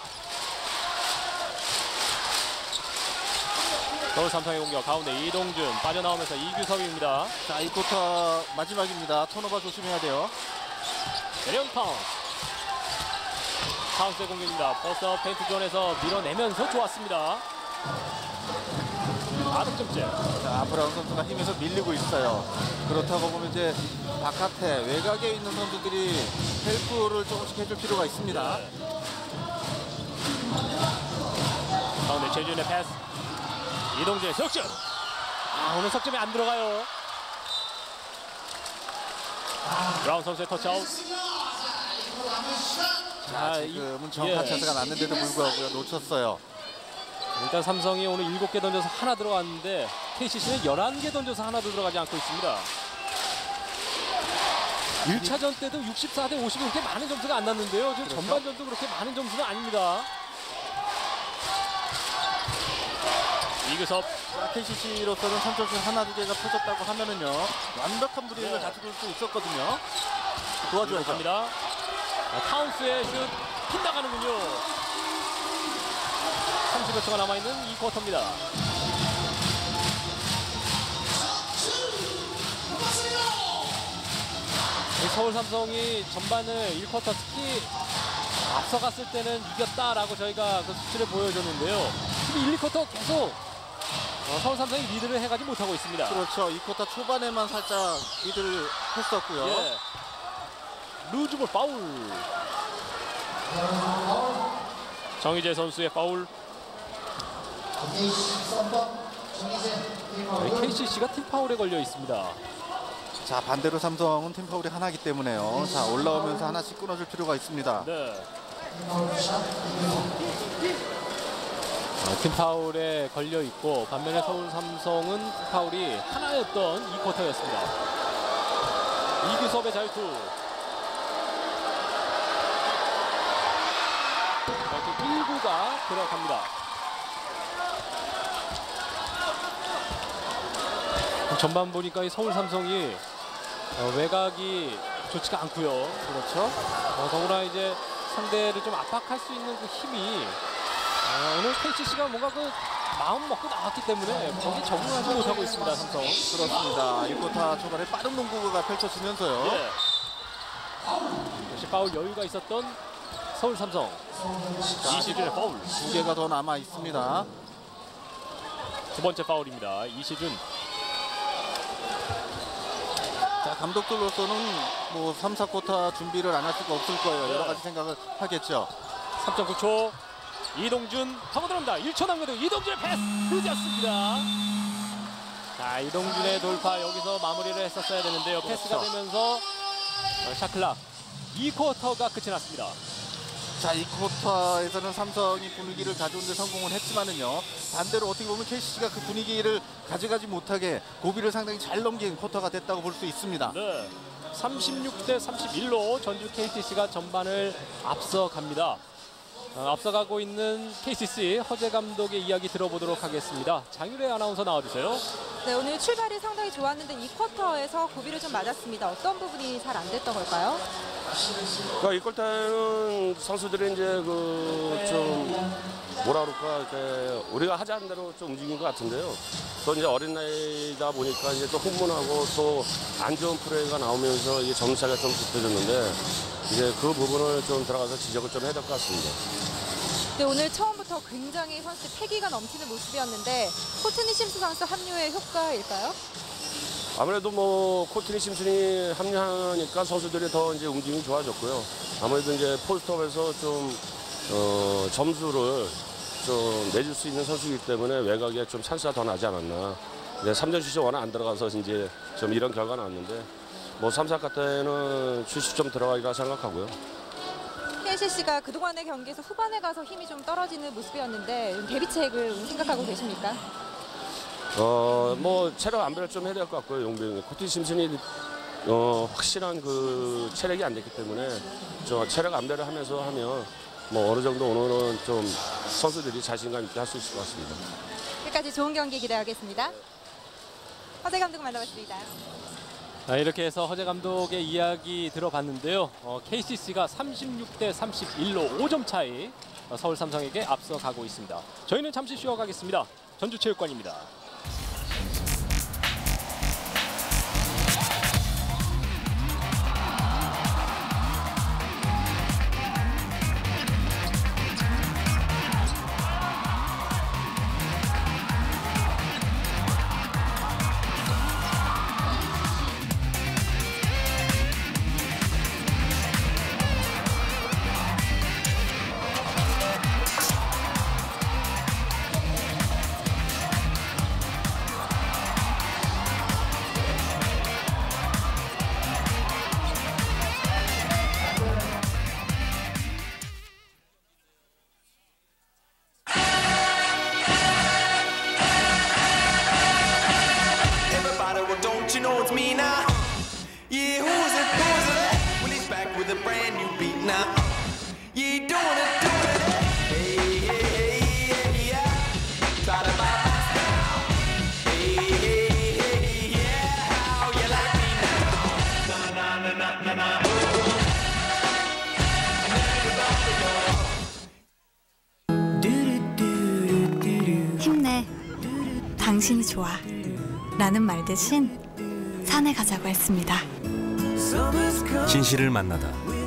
서울 삼성의 공격 가운데 이동준 빠져나오면서 이규섭입니다. 자, 이 쿼터 마지막입니다. 턴오버 조심해야 돼요. 내리온 파운스. 파운스의 공격입니다. 버스업 페인트 존에서 밀어내면서 좋았습니다. 4득점째. 자, 브라운 선수가 힘에서 밀리고 있어요. 그렇다고 보면 이제 바깥에 외곽에 있는 선수들이 헬프를 조금씩 해줄 필요가 있습니다. 가운데 최준의 패스. 이동준의 석점. 오늘 석점이 안 들어가요. 브라운 선수의 터치아웃. 자, 지금은 정확한 차스가 났는데도 불구하고 놓쳤어요. 일단 삼성이 오늘 7개 던져서 하나 들어갔는데 KCC는 11개 던져서 하나도 들어가지 않고 있습니다. 1차전 때도 64대 50이 그렇게 많은 점수가 안 났는데요. 지금 그렇죠? 전반전도 그렇게 많은 점수는 아닙니다. 이규섭. 자, KCC로서는 3점슛 하나 두 개가 터졌다고 하면은요, 완벽한 분위기를 갖출 수 있었거든요. 도와줘야죠. 갑니다. 타운스의 슛 빗나가는군요. 30여 초가 남아있는 이 쿼터입니다. 서울 삼성이 전반을 1쿼터 특히 앞서갔을 때는 이겼다라고 저희가 그 수치를 보여줬는데요. 지금 1, 2쿼터 계속 서울 삼성이 리드를 해가지 못하고 있습니다. 그렇죠. 이 쿼터 초반에만 살짝 리드를 했었고요. 예. 루즈볼 파울. 정희재 선수의 파울. KCC가 팀 파울에 걸려 있습니다. 자, 반대로 삼성은 팀 파울이 하나이기 때문에요. 자, 올라오면서 하나씩 끊어줄 필요가 있습니다. 네. 팀 파울에 걸려 있고 반면에 서울 삼성은 팀 파울이 하나였던 이 쿼터였습니다. 이규섭의 자유투. 1구가 들어갑니다. 전반 보니까 이 서울 삼성이 외곽이 좋지가 않고요. 그렇죠. 더구나 이제 상대를 좀 압박할 수 있는 그 힘이 오늘 KCC가 뭔가 그 마음 먹고 나왔기 때문에 거기에 적응하지 못하고 있습니다. 삼성. 그렇습니다. 이 쿼터 초반에 빠른 농구가 펼쳐지면서요. 예. 역시 파울 여유가 있었던 서울 삼성. 이시준의 파울. 2개가 더 남아 있습니다. 두 번째 파울입니다. 이시준. 자, 감독들로서는 뭐 3, 4쿼터 준비를 안 할 수가 없을 거예요. 여러 가지 생각을 하겠죠. 3.9초. 이동준 타고 들어옵니다. 1초 남겨도 이동준의 패스 늦었습니다. 자, 이동준의 돌파 여기서 마무리를 했었어야 되는데요. 패스가 되면서 샤클락 2쿼터가 끝이 났습니다. 자, 이 쿼터에서는 삼성이 분위기를 가져온 데 성공을 했지만은요, 반대로 어떻게 보면 KCC가 그 분위기를 가져가지 못하게 고비를 상당히 잘 넘긴 쿼터가 됐다고 볼 수 있습니다. 네, 36대 31로 전주 KCC가 전반을 앞서갑니다. 앞서가고 있는 KCC 허재 감독의 이야기 들어보도록 하겠습니다. 장유래 아나운서 나와주세요. 네, 오늘 출발이 상당히 좋았는데 이 쿼터에서 고비를 좀 맞았습니다. 어떤 부분이 잘 안 됐던 걸까요? 그러니까 이럴 때는 선수들이 이제 그 좀 뭐라 그럴까, 이렇게 우리가 하자는 대로 좀 움직인 것 같은데요. 또 이제 어린 나이다 보니까 이제 또 흥분하고 또 안 좋은 플레이가 나오면서 이게 점수차가 좀 좁혀졌는데 이제 그 부분을 좀 들어가서 지적을 좀 해야 될 것 같습니다. 네, 오늘 처음부터 굉장히 선수 패기가 넘치는 모습이었는데 코트니 심스 선수 합류의 효과일까요? 아무래도 뭐 코트니 심슨이 합류하니까 선수들이 더 이제 움직임이 좋아졌고요. 아무래도 이제 포스트업에서 좀 점수를 좀 내줄 수 있는 선수이기 때문에 외곽에 좀 찬스가 더 나지 않았나. 이제 3점 슛이 워낙 안 들어가서 이제 좀 이런 결과가 나왔는데 뭐 3, 4카 때는 슛이 좀 들어가리라 생각하고요. KCC가 그동안의 경기에서 후반에 가서 힘이 좀 떨어지는 모습이었는데 대비책을 생각하고 계십니까? 뭐 체력 안배를 좀 해야 될 것 같고요. 용병이 코트 심슨이 확실한 그 체력이 안 됐기 때문에 저 체력 안배를 하면서 하면 뭐 어느 정도 오늘은 좀 선수들이 자신감 있게 할 수 있을 것 같습니다. 끝까지 좋은 경기 기대하겠습니다. 허재 감독 만나봤습니다. 이렇게 해서 허재 감독의 이야기 들어봤는데요. KCC가 36대 31로 5점 차이 서울 삼성에게 앞서가고 있습니다. 저희는 잠시 쉬어가겠습니다. 전주체육관입니다. 힘내. 당신이 좋아. 라는 말 대신 산에 가자고 했습니다. 진실을 만나다.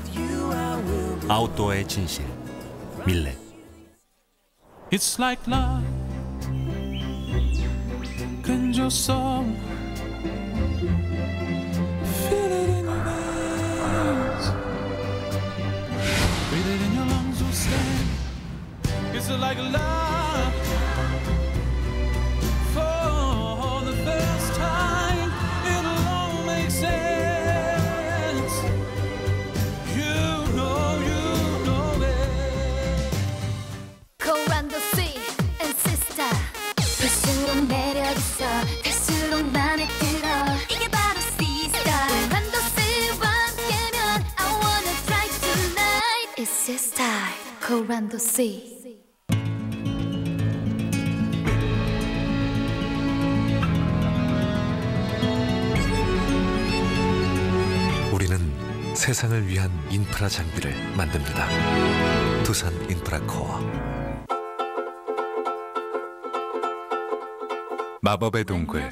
아웃도어의 진실. 밀레. It's like love. Can your soul feel it in your veins? Breathe it in your lungs will stay. It's like love. For the first time, it'll all make sense. You know it. Go round the sea and sister. 볼수록 매력있어 갈수록 맘에 들어 이게 바로 sister. round the sea와 함께면 I wanna try tonight. It's sister. Go round the sea. 우리는 세상을 위한 인프라 장비를 만듭니다. 두산 인프라코어. 마법의 동굴.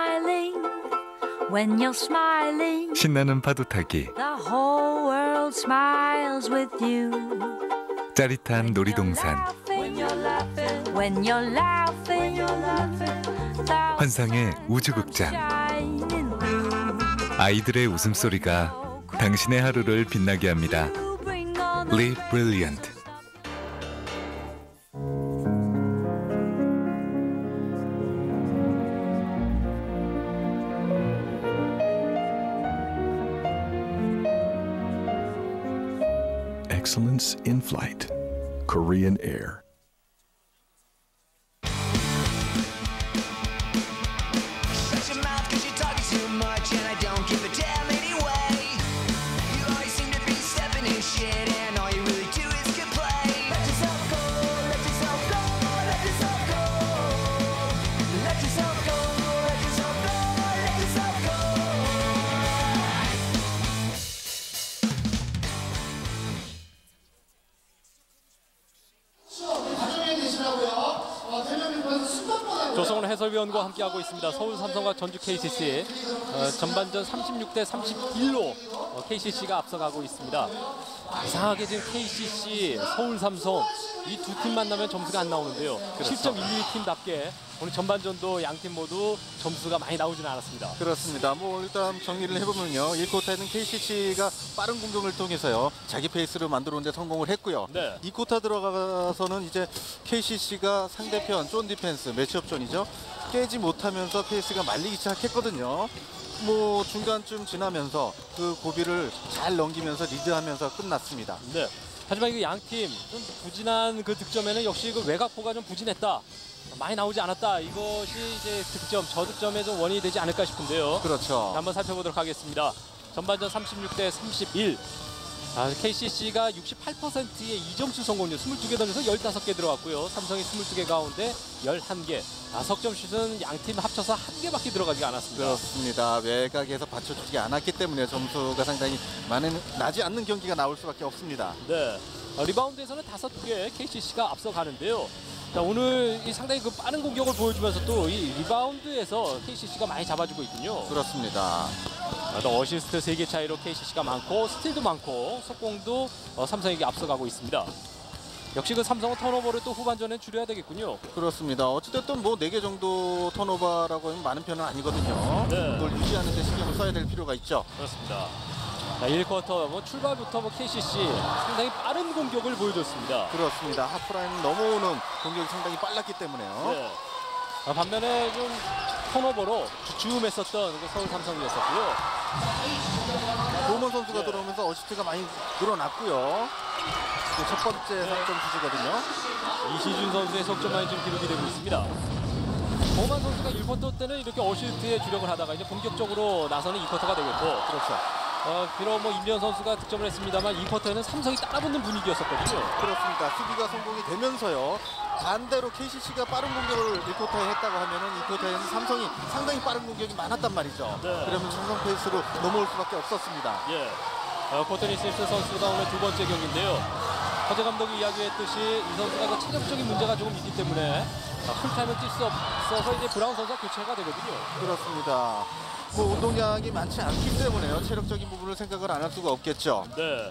When you're smiling, 신나는 파도 타기. the whole world smiles with you. 짜릿한 놀이동산. When you're laughing, when you're laughing, 환상의 우주극장. shining through. 아이들의 웃음소리가 당신의 하루를 빛나게 합니다. Live Brilliant. Excellence in flight. Korean Air. 조성훈 해설위원과 함께하고 있습니다. 서울 삼성과 전주 KCC 전반전 36대 31로 KCC가 앞서가고 있습니다. 이상하게 지금 KCC, 서울 삼성 이 두 팀 만나면 점수가 안 나오는데요. 그렇죠. 7점 12팀답게 오늘 전반전도 양팀 모두 점수가 많이 나오지는 않았습니다. 그렇습니다. 뭐 일단 정리를 해보면요. 1쿼터에는 KCC가 빠른 공격을 통해서요. 자기 페이스를 만들어오는데 성공을 했고요. 네. 2쿼터 들어가서는 이제 KCC가 상대편 존 디펜스, 매치업 존이죠. 깨지 못하면서 페이스가 말리기 시작했거든요. 뭐 중간쯤 지나면서 그 고비를 잘 넘기면서 리드하면서 끝났습니다. 네. 하지만 이 양팀 좀 부진한 그 득점에는 역시 그 외곽포가 좀 부진했다. 많이 나오지 않았다. 이것이 이제 득점, 저득점의 좀 원인이 되지 않을까 싶은데요. 그렇죠. 한번 살펴보도록 하겠습니다. 전반전 36대 31. KCC가 68%의 2점슛 성공률 22개 던져서 15개 들어갔고요. 삼성이 22개 가운데 11개. 석점 슛은 양팀 합쳐서 1개밖에 들어가지 않았습니다. 그렇습니다. 외곽에서 받쳐주지 않았기 때문에 점수가 상당히 나지 않는 경기가 나올 수밖에 없습니다. 네. 리바운드에서는 5개 KCC가 앞서가는데요. 자, 오늘 이 상당히 그 빠른 공격을 보여주면서 또 이 리바운드에서 KCC가 많이 잡아주고 있군요. 그렇습니다. 또 어시스트 3개 차이로 KCC가 많고 스틸도 많고 속공도 삼성에게 앞서가고 있습니다. 역시 그 삼성은 턴오버를 또 후반전에 줄여야 되겠군요. 그렇습니다. 어찌됐든 뭐 4개 정도 턴오버라고 하면 많은 편은 아니거든요. 네. 그걸 유지하는 데 신경을 써야 될 필요가 있죠. 그렇습니다. 자, 1쿼터 출발부터 KCC 상당히 빠른 공격을 보여줬습니다. 그렇습니다. 하프라인 넘어오는 공격이 상당히 빨랐기 때문에요. 네. 반면에 좀 턴오버로 주춤했었던 그 서울 삼성이었었고요. 도먼 선수가 들어오면서 어시스트가 많이 늘어났고요. 첫 번째 3점 슛이거든요. 이시준 선수의 석점만이 좀 기록이 되고 있습니다. 도먼 선수가 1쿼터 때는 이렇게 어시스트에 주력을 하다가 이제 본격적으로 나서는 2쿼터가 되겠고, 그렇죠. 비록 뭐 임현 선수가 득점을 했습니다만 2쿼터에는 삼성이 따라붙는 분위기였었거든요. 그렇습니다. 수비가 성공이 되면서요. 반대로 KCC가 빠른 공격을 1쿼터에 했다고 하면은 2쿼터에는 삼성이 상당히 빠른 공격이 많았단 말이죠. 네. 그러면 삼성 페이스로 넘어올 수밖에 없었습니다. 예. 코트니 심스 선수가 오늘 2번째 경기인데요. 허재 감독이 이야기했듯이 이 선수가 그 체력적인 문제가 조금 있기 때문에 풀타임을 뛸 수 없어서 이제 브라운 선수가 교체가 되거든요. 그렇습니다. 뭐 운동량이 많지 않기 때문에요. 체력적인 부분을 생각을 안 할 수가 없겠죠. 네.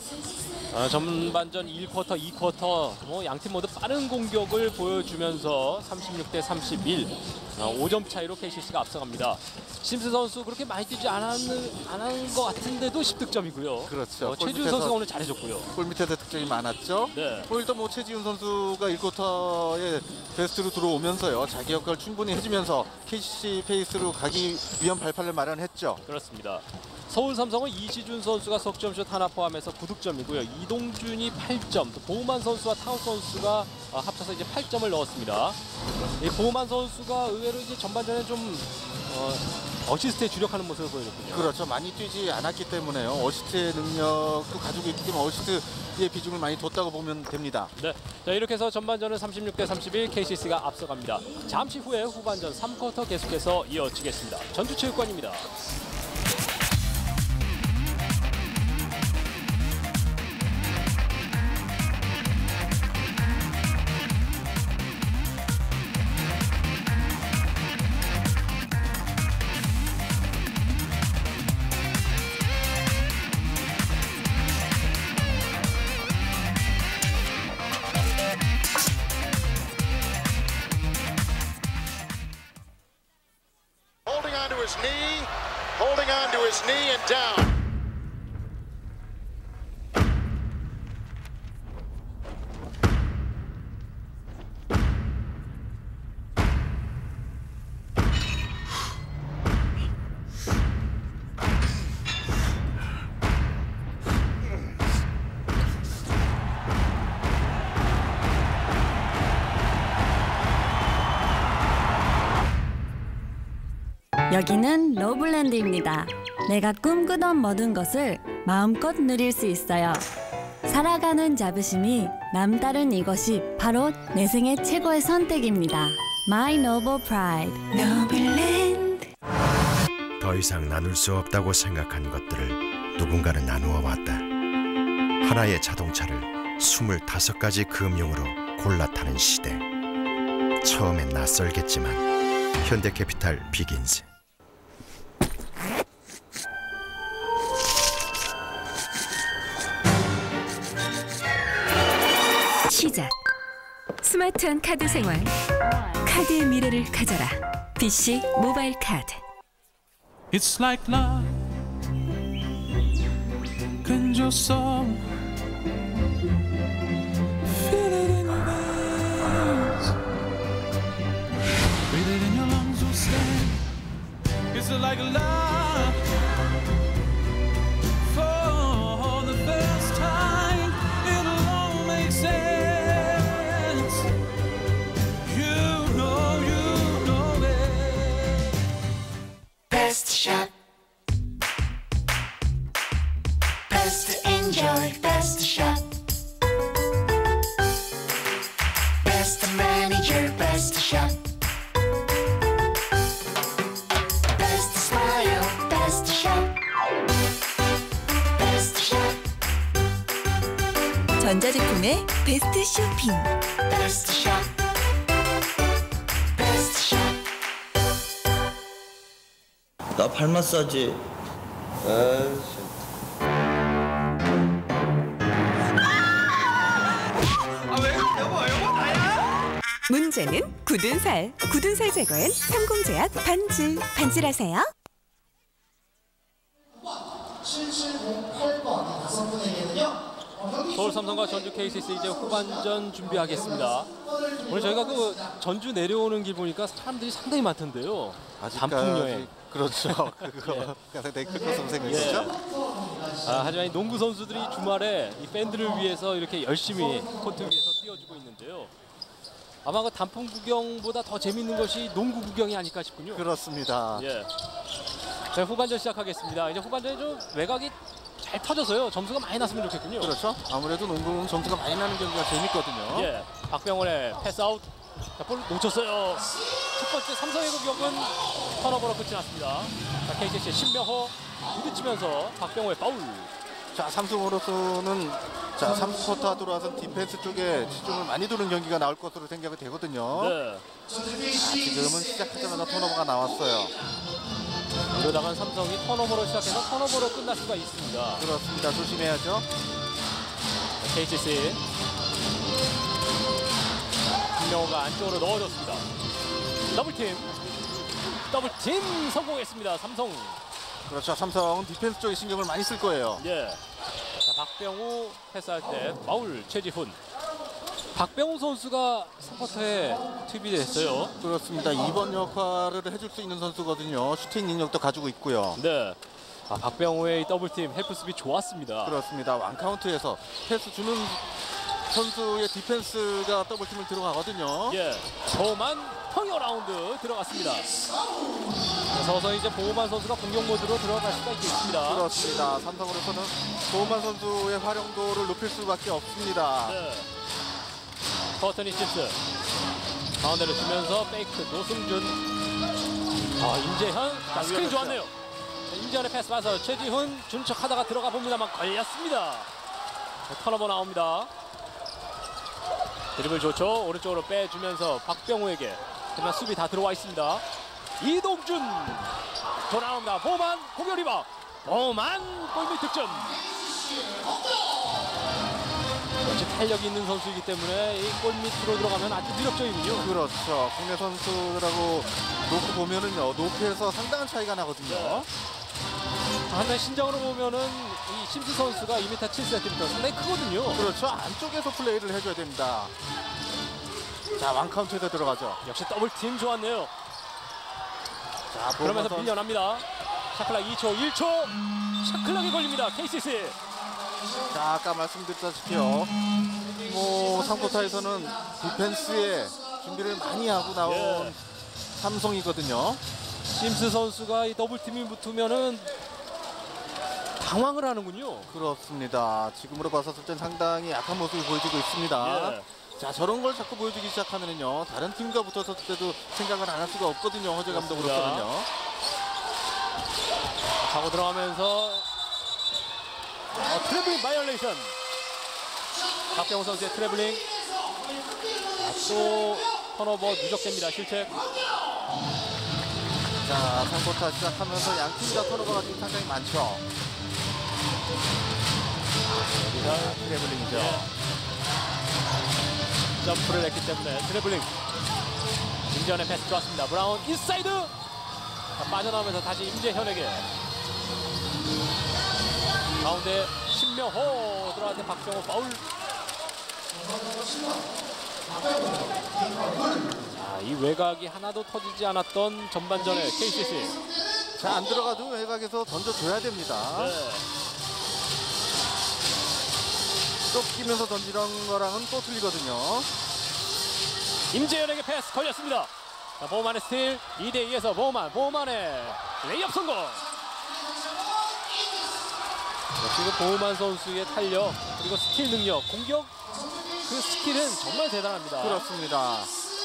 전반전 1쿼터, 2쿼터 뭐 양팀 모두 빠른 공격을 보여주면서 36대 31, 5점 차이로 KCC가 앞서갑니다. 심스 선수 그렇게 많이 뛰지 않은 것 같은데도 10득점이고요. 그렇죠. 최지훈 선수가 오늘 잘해줬고요. 골 밑에서 득점이 많았죠. 네. 일단 뭐 최지훈 선수가 1쿼터에 베스트로 들어오면서요. 자기 역할을 충분히 해주면서 KCC 페이스로 가기 위한 발판을 마련했죠. 그렇습니다. 서울 삼성은 이시준 선수가 석점슛 하나 포함해서 9득점이고요. 이동준이 8점, 또 보우만 선수와 타우 선수가 합쳐서 이제 8점을 넣었습니다. 이 보우만 선수가 의외로 이제 전반전에 좀 어시스트에 주력하는 모습을 보여줬군요. 그렇죠. 많이 뛰지 않았기 때문에요. 어시스트의 능력도 가지고 있기 때문에 어시스트의 비중을 많이 뒀다고 보면 됩니다. 네. 자, 이렇게 해서 전반전은 36대 31 KCC가 앞서갑니다. 잠시 후에 후반전 3쿼터 계속해서 이어지겠습니다. 전주체육관입니다. Holding on to his knee and down. 여기는 러블랜드입니다. 내가 꿈꾸던 모든 것을 마음껏 누릴 수 있어요. 살아가는 자부심이 남다른 이것이 바로 내 생애 최고의 선택입니다. My Noble Pride. 러블랜드. 더 이상 나눌 수 없다고 생각한 것들을 누군가는 나누어 왔다. 하나의 자동차를 25가지 금융으로 골라 타는 시대. 처음엔 낯설겠지만 현대캐피탈 비긴즈. 시작. 스마트한 카드 생활. 카드의 미래를 가져라. BC 모바일 카드. It's like love. Cleanse your soul. Feel it in your veins. Breathe it in your lungs, will stand. It's like love. For the first time in Best manager, best shot. Best smile, best shot. Best shot. 전자제품의 베스트 쇼핑. Best shot. Best shot. 나 발 마사지. 문제는 굳은 살. 굳은 살 제거엔 삼공제약 반질. 반질하세요. 7708번 다섯 분에게는요. 서울 삼성과 전주 KCC 이제 후반전 준비하겠습니다. 오늘 저희가 그 전주 내려오는 길 보니까 사람들이 상당히 많던데요. 단풍 여행. 그렇죠. 그거 되게 큰 것으로 생각했죠. 하지만 이 농구 선수들이 주말에 이 팬들을 위해서 이렇게 열심히 코트 위에서 뛰어주고 있는데요. 아마 그 단풍 구경보다 더 재밌는 것이 농구 구경이 아닐까 싶군요. 그렇습니다. 예. 자, 후반전 시작하겠습니다. 이제 후반전에 좀 외곽이 잘 터져서요. 점수가 많이 났으면 좋겠군요. 그렇죠. 아무래도 농구는 점수가 많이 나는 경기가 재밌거든요. 예. 박병원의 패스아웃. 자, 볼 놓쳤어요. 첫 번째 삼성의 공격은 턴오버로 끝이 났습니다. 자, KCC의 신명호 부딪히면서 박병호의 파울. 자, 삼성으로서는 자, 3쿼터 들어와서 디펜스 쪽에 집중을 많이 두는 경기가 나올 것으로 생각이 되거든요. 네. 지금은 시작하자마자 턴오버가 나왔어요. 이러다간 삼성이 턴오버로 시작해서 턴오버로 끝날 수가 있습니다. 그렇습니다. 조심해야죠. KCC 김명호가 안쪽으로 넣어줬습니다. 더블팀 성공했습니다. 삼성. 그렇죠. 삼성 디펜스 쪽에 신경을 많이 쓸 거예요. 예. 자, 박병호 패스할 때 파울 최지훈. 박병호 선수가 3쿼터에 투입이 됐어요. 그렇습니다. 2번 역할을 해줄 수 있는 선수거든요. 슈팅 능력도 가지고 있고요. 네. 박병호의 이 더블팀 헬프스비 좋았습니다. 그렇습니다. 완카운트에서 패스 주는 선수의 디펜스가 더블팀을 들어가거든요. 예. 보호만 평여 라운드 들어갔습니다. 서서히 이제 보호만 선수가 공격 모드로 들어갈 수가 있겠습니다. 그렇습니다. 삼성으로서는 보호만 선수의 활용도를 높일 수밖에 없습니다. 네. 커트니 심스 가운데를 주면서 페이크 노승준. 임재현. 스크린 좋았네요. 임재현의 패스 봐서 최지훈 준척하다가 들어가 봅니다만 걸렸습니다. 턴오버 나옵니다. 드리블 좋죠. 오른쪽으로 빼주면서 박병호에게. 하지만 수비 다 들어와 있습니다. 이동준 돌아옵니다. 보만 공격 리바. 보만 골밑 득점. 역시 탄력이 있는 선수이기 때문에 이 골밑으로 들어가면 아주 위력적이군요. 그렇죠. 국내 선수들하고 놓고 보면은요, 높이에서 상당한 차이가 나거든요. 한편 신장으로 보면은 이 심스 선수가 2m 7cm 상당히 크거든요. 그렇죠. 안쪽에서 플레이를 해줘야 됩니다. 자, 완카운트에도 들어가죠. 역시 더블팀 좋았네요. 자, 그러면서 밀려납니다. 샤클락 2초, 1초. 샤클락이 걸립니다. KCC. 자, 아까 말씀드렸다시피요. 3쿼터에서는 디펜스에 준비를 많이 하고 나온 삼성이거든요. 심스 선수가 이 더블팀이 붙으면은 당황을 하는군요. 그렇습니다. 지금으로 봤었을 땐 상당히 약한 모습을 보여주고 있습니다. 예. 자, 저런 걸 자꾸 보여주기 시작하면은요, 다른 팀과 붙었을 때도 생각을 안 할 수가 없거든요. 허재 감독으로서는요. 하고 들어가면서 트래블링 바이올레이션. 박병호 선수의 트래블링. 또 턴오버 누적됩니다. 실책. 자, 3쿼터 시작하면서 양 팀 다 턴오버가 지금 상당히 많죠. 여기가 트래블링이죠. 점프를 했기 때문에 트래블링. 임재현의 패스 좋았습니다. 브라운 인사이드. 빠져나오면서 다시 임재현에게. 가운데 신명호 들어갈 때 박병호 파울. 자, 이 외곽이 하나도 터지지 않았던 전반전의 KCC. 자, 안 들어가도 외곽에서 던져줘야 됩니다. 네. 또 끼면서 던지는 거랑은 또 틀리거든요. 임재현에게 패스 걸렸습니다. 자, 보만의 스틸 2대2에서 보만의 레이업 성공. 역시 그 보만 선수의 탄력 그리고 스틸 능력, 공격 그 스킬은 정말 대단합니다. 그렇습니다.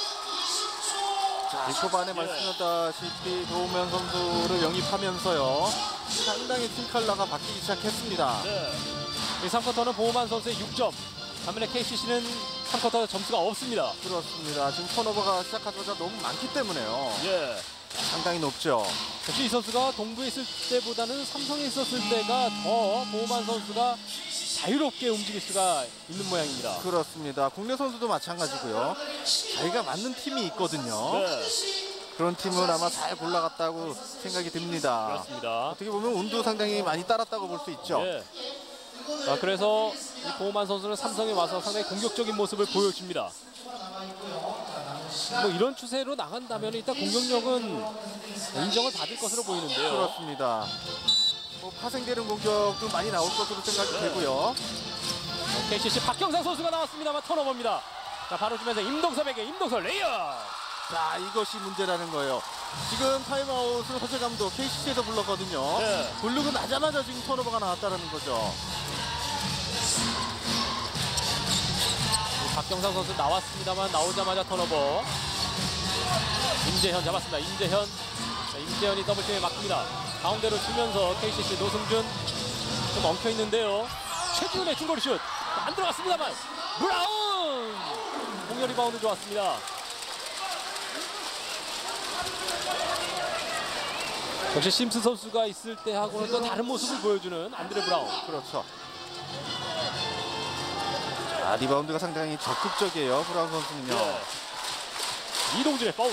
자, 초반에 말씀하셨다시피 도우면 선수를 영입하면서요. 상당히 팀 컬러가 바뀌기 시작했습니다. 네. 이 3쿼터는 보호만 선수의 6점. 반면에 KCC는 3쿼터 점수가 없습니다. 그렇습니다. 지금 턴오버가 시작하자마자 너무 많기 때문에요. 예. 상당히 높죠. 역시 이 선수가 동부에 있을 때보다는 삼성에 있었을 때가 더 보호만 선수가 자유롭게 움직일 수가 있는 모양입니다. 그렇습니다. 국내 선수도 마찬가지고요. 자기가 맞는 팀이 있거든요. 네. 그런 팀을 아마 잘 골라갔다고 생각이 듭니다. 그렇습니다. 어떻게 보면 운도 상당히 많이 따랐다고 볼 수 있죠. 예. 그래서 이 보호만 선수는 삼성에 와서 상당히 공격적인 모습을 보여줍니다. 뭐 이런 추세로 나간다면 일단 공격력은 인정을 받을 것으로 보이는데요. 그렇습니다. 뭐 파생되는 공격도 많이 나올 것으로 생각이 되고요. KCC 박경상 선수가 나왔습니다만 턴오버입니다. 자, 바로 주면서 임동섭에게 임동섭 레이어. 자, 이것이 문제라는 거예요. 지금 타임아웃을 허재 감독 KCC에서 불렀거든요. 네. 블루가 나자마자 지금 턴오버가 나왔다는 거죠. 박경상 선수 나왔습니다만 나오자마자 턴오버. 임재현 잡았습니다. 임재현. 자, 임재현이 더블팀에 맡깁니다. 가운데로 주면서 KCC 노승준 좀 엉켜있는데요. 최지훈의 중거리 슛. 안 들어갔습니다만 브라운! 공격 리바운드 좋았습니다. 역시 심스 선수가 있을 때하고는 또 다른 모습을 보여주는 안드레 브라운. 그렇죠. 자, 리바운드가 상당히 적극적이에요. 브라운 선수는요. 네. 이동준의 파울.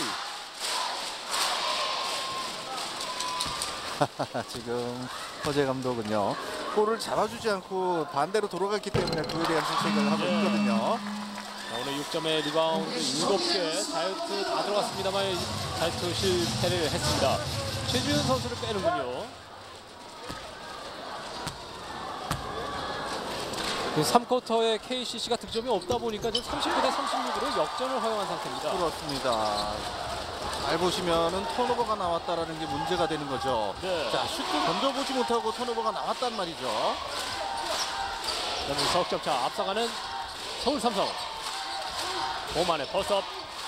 지금 허재 감독은요. 볼을 잡아주지 않고 반대로 돌아갔기 때문에 그에 대한 실책을 하고 있거든요. 자, 오늘 6점의 리바운드 7개. 자유투 다 들어갔습니다만 자유투 실패를 했습니다. 최지훈 선수를 빼는군요. 3쿼터에 KCC가 득점이 없다 보니까 지금 39대 36으로 역전을 허용한 상태입니다. 그렇습니다. 잘 보시면은 턴오버가 나왔다라는 게 문제가 되는 거죠. 네. 자, 슛도 던져보지 못하고 턴오버가 나왔단 말이죠. 석점차 앞서가는 서울 삼성. 보만의 버스업.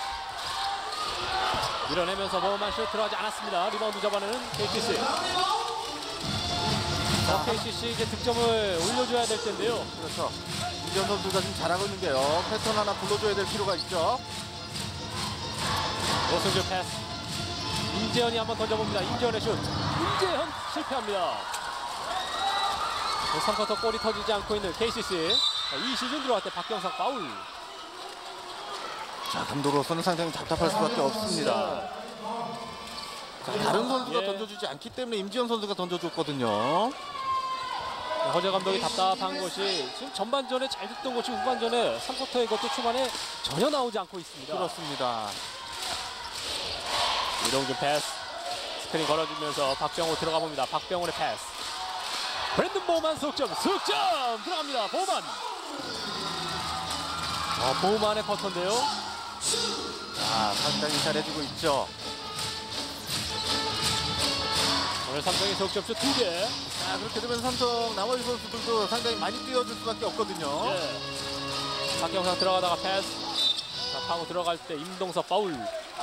밀어내면서 보만 슛 들어가지 않았습니다. 리바운드 잡아내는 KCC. KCC 이제 득점을 올려줘야 될 텐데요. 그렇죠. 이전 선수가 지금 잘하고 있는데요. 패턴 하나 불러줘야 될 필요가 있죠. 노승준 패스. 임재현이 한번 던져봅니다. 임재현의 슛. 임재현 실패합니다. 3쿼터 골이 터지지 않고 있는 KCC. 이 시즌 들어갈 때 박경상 파울. 자, 감독으로서는 상당히 답답할 수밖에 없습니다. 자, 다른 선수가 던져주지 않기 때문에 임지현 선수가 던져줬거든요. 허재 감독이 답답한 것이 지금 전반전에 잘 됐던 것이 후반전에 3쿼터에 이것도 초반에 전혀 나오지 않고 있습니다. 그렇습니다. 이동준 패스. 스크린 걸어주면서 박병호 들어가 봅니다. 박병호의 패스. 브랜든 보우만 석점 들어갑니다. 보우만. 보우만의 퍼터인데요. 자, 상당히 잘해주고 있죠. 오늘 삼성의 석점슛 2개. 자, 그렇게 되면 삼성 나머지 선수들도 상당히 많이 뛰어줄 수밖에 없거든요. 예. 박경상 들어가다가 패스. 자, 파고 들어갈 때 임동섭 파울.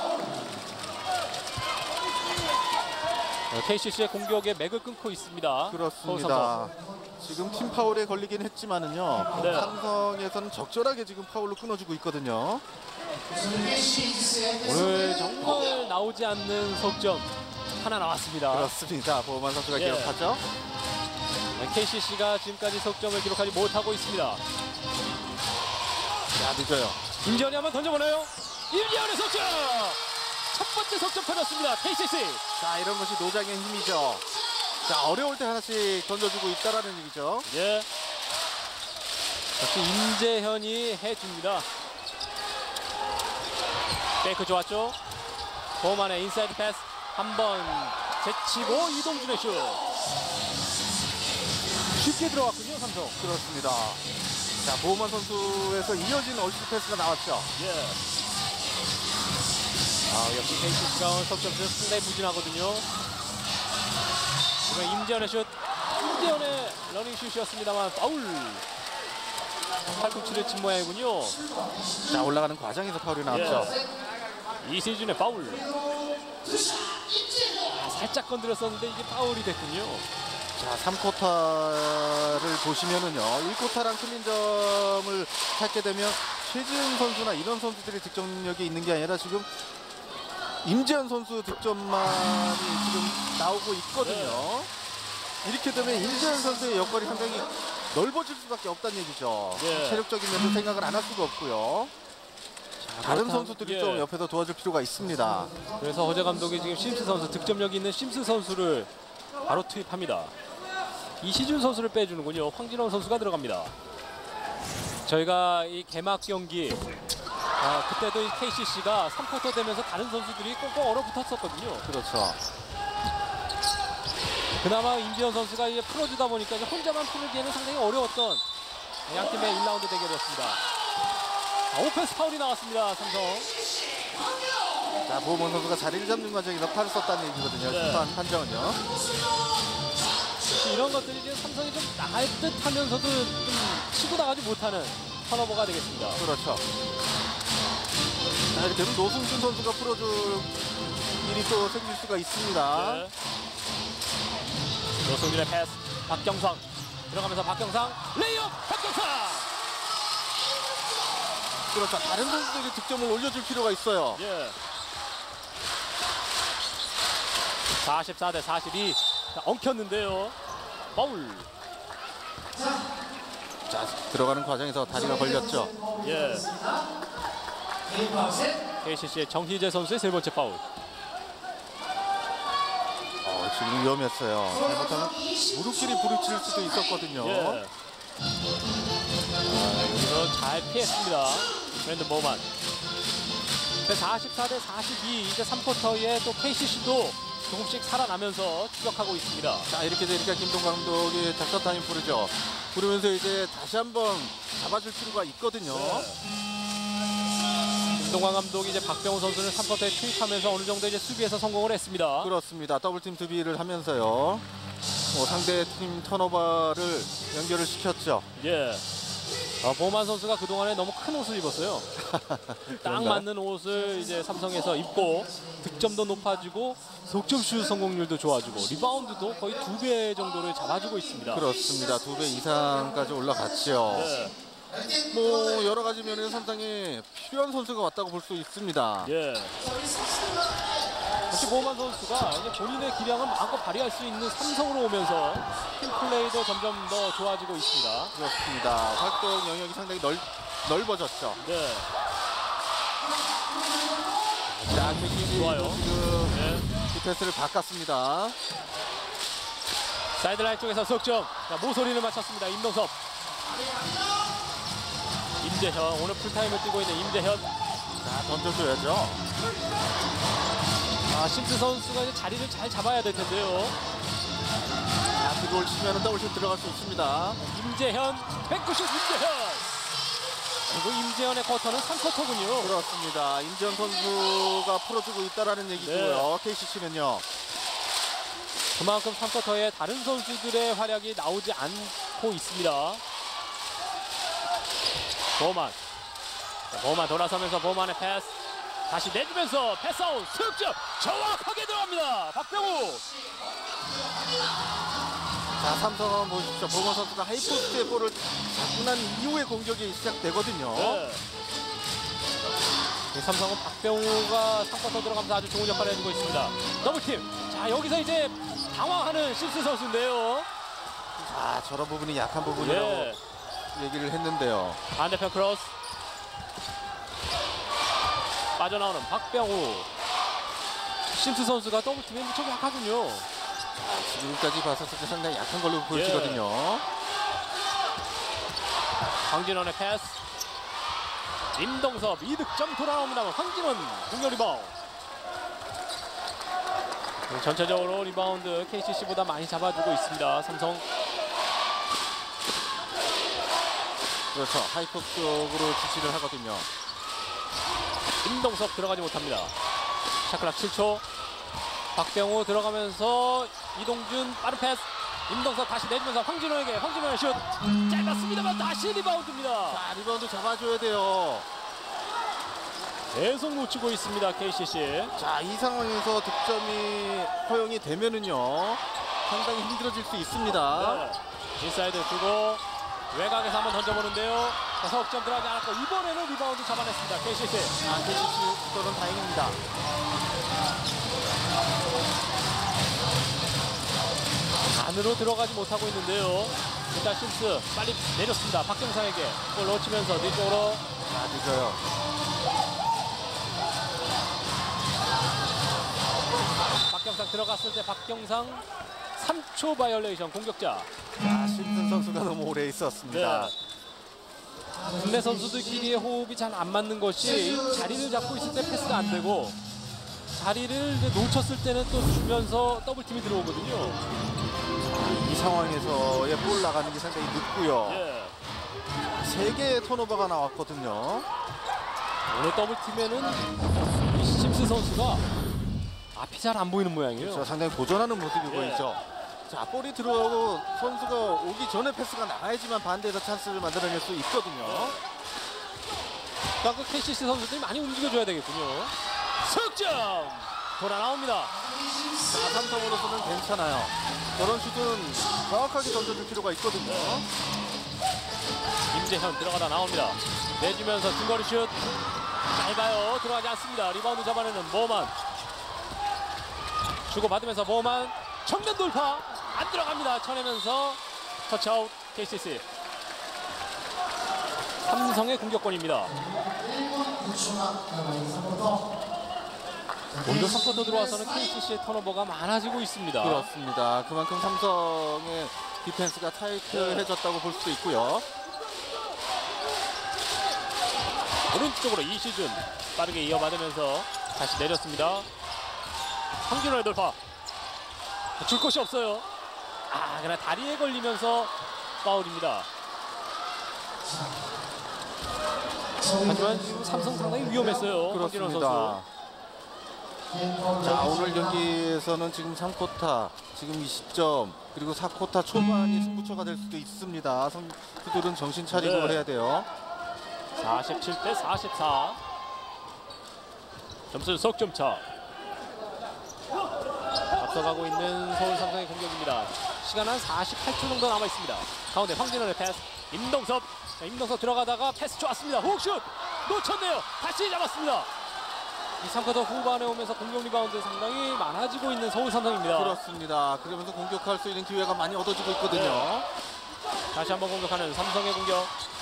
KCC의 공격에 맥을 끊고 있습니다. 그렇습니다. 지금 팀 파울에 걸리긴 했지만은요. 네. 삼성에서는 적절하게 지금 파울로 끊어주고 있거든요. 오늘 정말 나오지 않는 석점 하나 나왔습니다. 그렇습니다. 보호만 선수가 예. 기록하죠. KCC가 지금까지 석점을 기록하지 못하고 있습니다. 자, 늦어요. 임지현이 한번 던져보네요. 임지현의 석점! 첫 번째 석점 터졌습니다. KCC. 자, 이런 것이 노장의 힘이죠. 자, 어려울 때 하나씩 던져주고 있다라는 얘기죠. 예. 역시 임재현이 해줍니다. 페이크 좋았죠. 보만의 인사이드 패스 한번 제치고 이동준의 슛. 쉽게 들어갔군요, 삼성. 그렇습니다. 자, 보만 선수에서 이어진 어시스트 패스가 나왔죠. 예. 역시 KCC가 석점슛 상당히 부진하거든요. 이번 임재현의 슛. 임재현의 러닝 슛이었습니다만 파울. 팔꿈치를 친 모양이군요. 자, 올라가는 과정에서 파울이 나왔죠. 이시준의 파울. 살짝 건드렸었는데 이게 파울이 됐군요. 자, 3쿼터를 보시면은요. 1쿼터랑 틀린 점을 찾게 되면 최지훈 선수나 이런 선수들이 득점력이 있는 게 아니라 지금 임재현 선수 득점만이 지금 나오고 있거든요. 이렇게 되면 임재현 선수의 역할이 상당히 넓어질 수밖에 없다는 얘기죠. 체력적인 면도 생각을 안 할 수가 없고요. 다른 선수들이 좀 옆에서 도와줄 필요가 있습니다. 그래서 허재 감독이 지금 심스 선수, 득점력이 있는 심스 선수를 바로 투입합니다. 이시준 선수를 빼주는군요. 황진원 선수가 들어갑니다. 저희가 이 개막 경기 그때도 이 KCC가 3쿼터 되면서 다른 선수들이 꽁꽁 얼어붙었었거든요. 그렇죠. 그나마 임지현 선수가 이제 풀어주다 보니까 이제 혼자만 풀기에는 상당히 어려웠던 양팀의 1라운드 대결이었습니다. 오펜스 파울이 나왔습니다. 삼성. 자, 보험원 선수가 자리를 잡는 과정에서 팔을 썼다는 얘기거든요. 심판 판정은요. 이런 것들이 이제 삼성이 좀 나갈 듯 하면서도 좀 치고 나가지 못하는 턴오버가 되겠습니다. 그렇죠. 자, 이렇게 되면 노승준 선수가 풀어줄 일이 또 생길 수가 있습니다. 네. 노승준의 패스, 박경상 들어가면서 박경상 레이업 박경상. 그렇죠. 다른 선수들이 득점을 올려줄 필요가 있어요. 44대 42. 자, 엉켰는데요. 파울. 자, 들어가는 과정에서 다리가 걸렸죠. KCC의 정희재 선수의 세 번째 파울. 지금 위험했어요. 잘못하면 무릎끼리 부딪힐 수도 있었거든요. 여기서 잘 피했습니다. 브랜든 보만. 44대 42. 이제 3쿼터에 또 KCC도 조금씩 살아나면서 추격하고 있습니다. 자, 이렇게 되니까 김동관 감독이 작전 타임 부르죠. 부르면서 이제 다시 한번 잡아줄 필요가 있거든요. 김동관 감독이 이제 박병호 선수를 3쿼터에 투입하면서 어느 정도 이제 수비에서 성공을 했습니다. 그렇습니다. 더블팀 수비를 하면서요. 상대 팀 턴오버를 연결을 시켰죠. 보만 선수가 그동안에 너무 큰 옷을 입었어요. 딱 맞는 옷을 이제 삼성에서 입고 득점도 높아지고 속점슛 성공률도 좋아지고 리바운드도 거의 2배 정도를 잡아주고 있습니다. 그렇습니다. 2배 이상까지 올라갔죠. 뭐 여러 가지 면에서 상당히 필요한 선수가 왔다고 볼 수 있습니다. 역시 보만 선수가 이제 본인의 기량을 마음껏 발휘할 수 있는 삼성으로 오면서 팀 플레이도 점점 더 좋아지고 있습니다. 그렇습니다. 활동 영역이 상당히 넓어졌죠. 자, 좋아요. 지금 디펜스를 바꿨습니다. 사이드라인 쪽에서 석점. 자, 모서리를 맞췄습니다. 임동섭. 임재현, 오늘 풀타임을 뛰고 있는 임재현. 자, 던져줘야죠. 심스 선수가 이제 자리를 잘 잡아야 될 텐데요. 자, 드볼 치면 더블슛 들어갈 수 있습니다. 임재현, 190 임재현. 그리고 임재현의 쿼터는 3쿼터군요. 그렇습니다. 임재현 선수가 풀어주고 있다라는 얘기고요. KCC는요. 그만큼 3쿼터에 다른 선수들의 활약이 나오지 않고 있습니다. 보만 돌아서면서 보만의 패스. 다시 내주면서 패스아웃, 석점 정확하게 들어갑니다. 박병호. 자, 삼성은 보십시오. 보만 선수가 하이포스트의 볼을 잡고 난 이후에 공격이 시작되거든요. 삼성은 박병호가 3쿼터 들어가면서 아주 좋은 역할을 해주고 있습니다. 더블팀. 자, 여기서 이제 당황하는 심스 선수인데요. 자, 저런 부분이 약한 부분이라고 얘기를 했는데요. 반대편 크로스. 빠져나오는 박병호. 심스 선수가 더블팀에 무척 약하군요. 자, 지금까지 봤었을 때 상당히 약한 걸로 보여지거든요. 황진원의 패스. 임동섭 2득점 돌아옵니다만 황진원 공격 리바운드. 전체적으로 리바운드 KCC보다 많이 잡아주고 있습니다. 삼성. 그렇죠. 하이포스 쪽으로 지시를 하거든요. 임동섭 들어가지 못합니다. 샤클락 7초. 박병호 들어가면서 이동준 빠른 패스. 임동섭 다시 내주면서 황진호의 슛 짧았습니다만 다시 리바운드입니다. 자, 리바운드 잡아줘야 돼요. 계속 놓치고 있습니다, KCC. 자, 이 상황에서 득점이 허용이 되면은요 상당히 힘들어질 수 있습니다. 네. 인사이드 주고 외곽에서 한번 던져보는데요. 자, 석점 들어가지 않았고 이번에는 리바운드 잡아냈습니다, KCC. KCC 거는 다행입니다. 안으로 들어가지 못하고 있는데요. 일단 심스 빨리 내렸습니다. 박경상에게 볼 놓치면서 뒤쪽으로. 늦어요. 박경상 들어갔을 때 박경상 3초 바이올레이션 공격자. 자, 심슨 선수가 너무 오래 있었습니다. 네. 국내 선수들끼리의 호흡이 잘 안 맞는 것이 자리를 잡고 있을 때 패스가 안 되고 자리를 이제 놓쳤을 때는 또 주면서 더블팀이 들어오거든요. 이 상황에서의 볼 나가는 게 상당히 늦고요. 예. 3개의 턴오버가 나왔거든요. 오늘 더블팀에는 심스 선수가 앞이 잘 안 보이는 모양이에요. 그렇죠. 상당히 도전하는 모습이 예. 보이죠. 자, 볼이 들어오고 선수가 오기 전에 패스가 나가야지만 반대에서 찬스를 만들어낼 수 있거든요. 그러니까 그 KCC 선수들이 많이 움직여줘야 되겠군요. 석점! 돌아 나옵니다. 자, 삼성으로서는 괜찮아요. 저런 슛은 정확하게 던져줄 필요가 있거든요. 임재현 들어가다 나옵니다. 내주면서 중거리 슛 짧아요. 들어가지 않습니다. 리바운드 잡아내는 모만. 주고받으면서 모만 정면 돌파 안 들어갑니다. 쳐내면서 터치아웃 KCC. 삼성의 공격권입니다. 오늘 3쿼터 들어와서는 KCC의 턴오버가 많아지고 있습니다. 그렇습니다. 그만큼 삼성의 디펜스가 타이트해졌다고 볼 수도 있고요. 오른쪽으로 이시준 빠르게 이어받으면서 다시 내렸습니다. 황진호의 돌파. 줄 곳이 없어요. 아, 그러나 다리에 걸리면서 파울입니다. 하지만 지금 삼성 상당히 위험했어요. 황진호 선수. 그렇습니다. 자, 오늘 경기에서는 지금 3쿼터, 지금 20점, 그리고 4쿼터 초반이 승부처가 될 수도 있습니다. 선수들은 정신 차리고 네. 해야 돼요. 47대 44. 점수 석점차. 앞서가고 있는 서울 삼성의 공격입니다. 시간 한 48초 정도 남아 있습니다. 가운데 황진원의 패스. 임동섭. 자, 임동섭 들어가다가 패스 좋았습니다. 훅슛 놓쳤네요. 다시 잡았습니다. 이 3쿼터 후반에 오면서 공격 리바운드 상당히 많아지고 있는 서울 삼성입니다. 그렇습니다. 그러면서 공격할 수 있는 기회가 많이 얻어지고 있거든요. 네. 다시 한번 공격하는 삼성의 공격.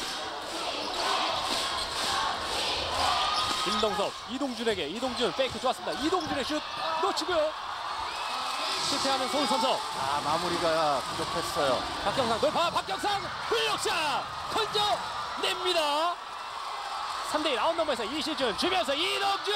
임동섭, 이동준에게. 이동준 페이크 좋았습니다. 이동준의 슛 놓치고요. 실패하는 서울 삼성. 아, 마무리가 부족했어요. 박경상 돌파. 박경상 블록샷 건져냅니다. 3대1 아웃넘버에서 이시준 주면서 이동준.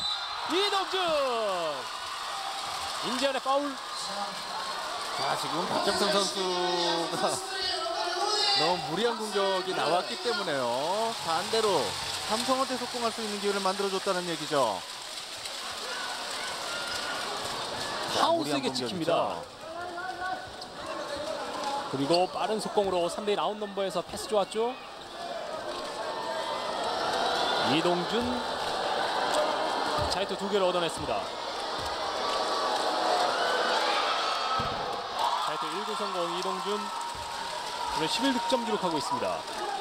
임재현의 파울. 자, 지금 박정선 선수가 너무 무리한 공격이 나왔기 때문에요. 반대로 삼성한테 속공할 수 있는 기회를 만들어줬다는 얘기죠. 하우스에게 찍힙니다. 그리고 빠른 속공으로 3대1 아웃넘버에서 패스 좋았죠. 이동준 자이트 2개를 얻어냈습니다. 자이트 1구 성공. 이동준 오늘 11득점 기록하고 있습니다.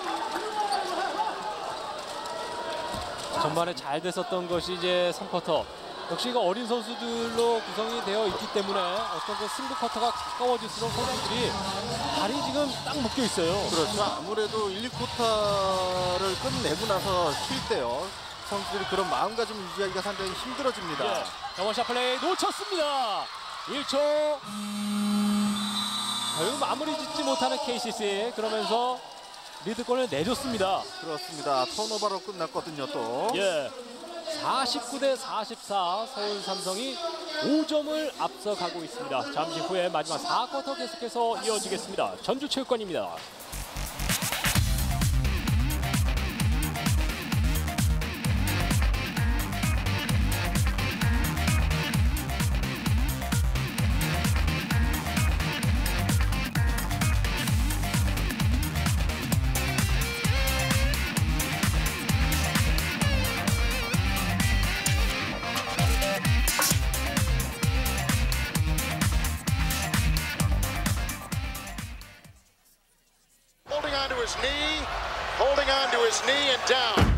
전반에 잘 됐었던 것이 이제 3쿼터. 역시 이거 어린 선수들로 구성이 되어 있기 때문에 어떤 그 승부 쿼터가 가까워질수록 선수들이 발이 지금 딱 묶여 있어요. 그렇죠. 아무래도 1, 2쿼터를 끝내고 나서 쉴 때요. 선수들이 그런 마음가짐을 유지하기가 상당히 힘들어집니다. 예. 영원샷 플레이 놓쳤습니다. 1초. 결국 마무리 짓지 못하는 KCC. 그러면서 리드골을 내줬습니다. 그렇습니다. 턴오버로 끝났거든요, 또. 예. 49대 44 서울 삼성이 5점을 앞서가고 있습니다. 잠시 후에 마지막 4쿼터 계속해서 이어지겠습니다. 전주체육관입니다. his knee and down.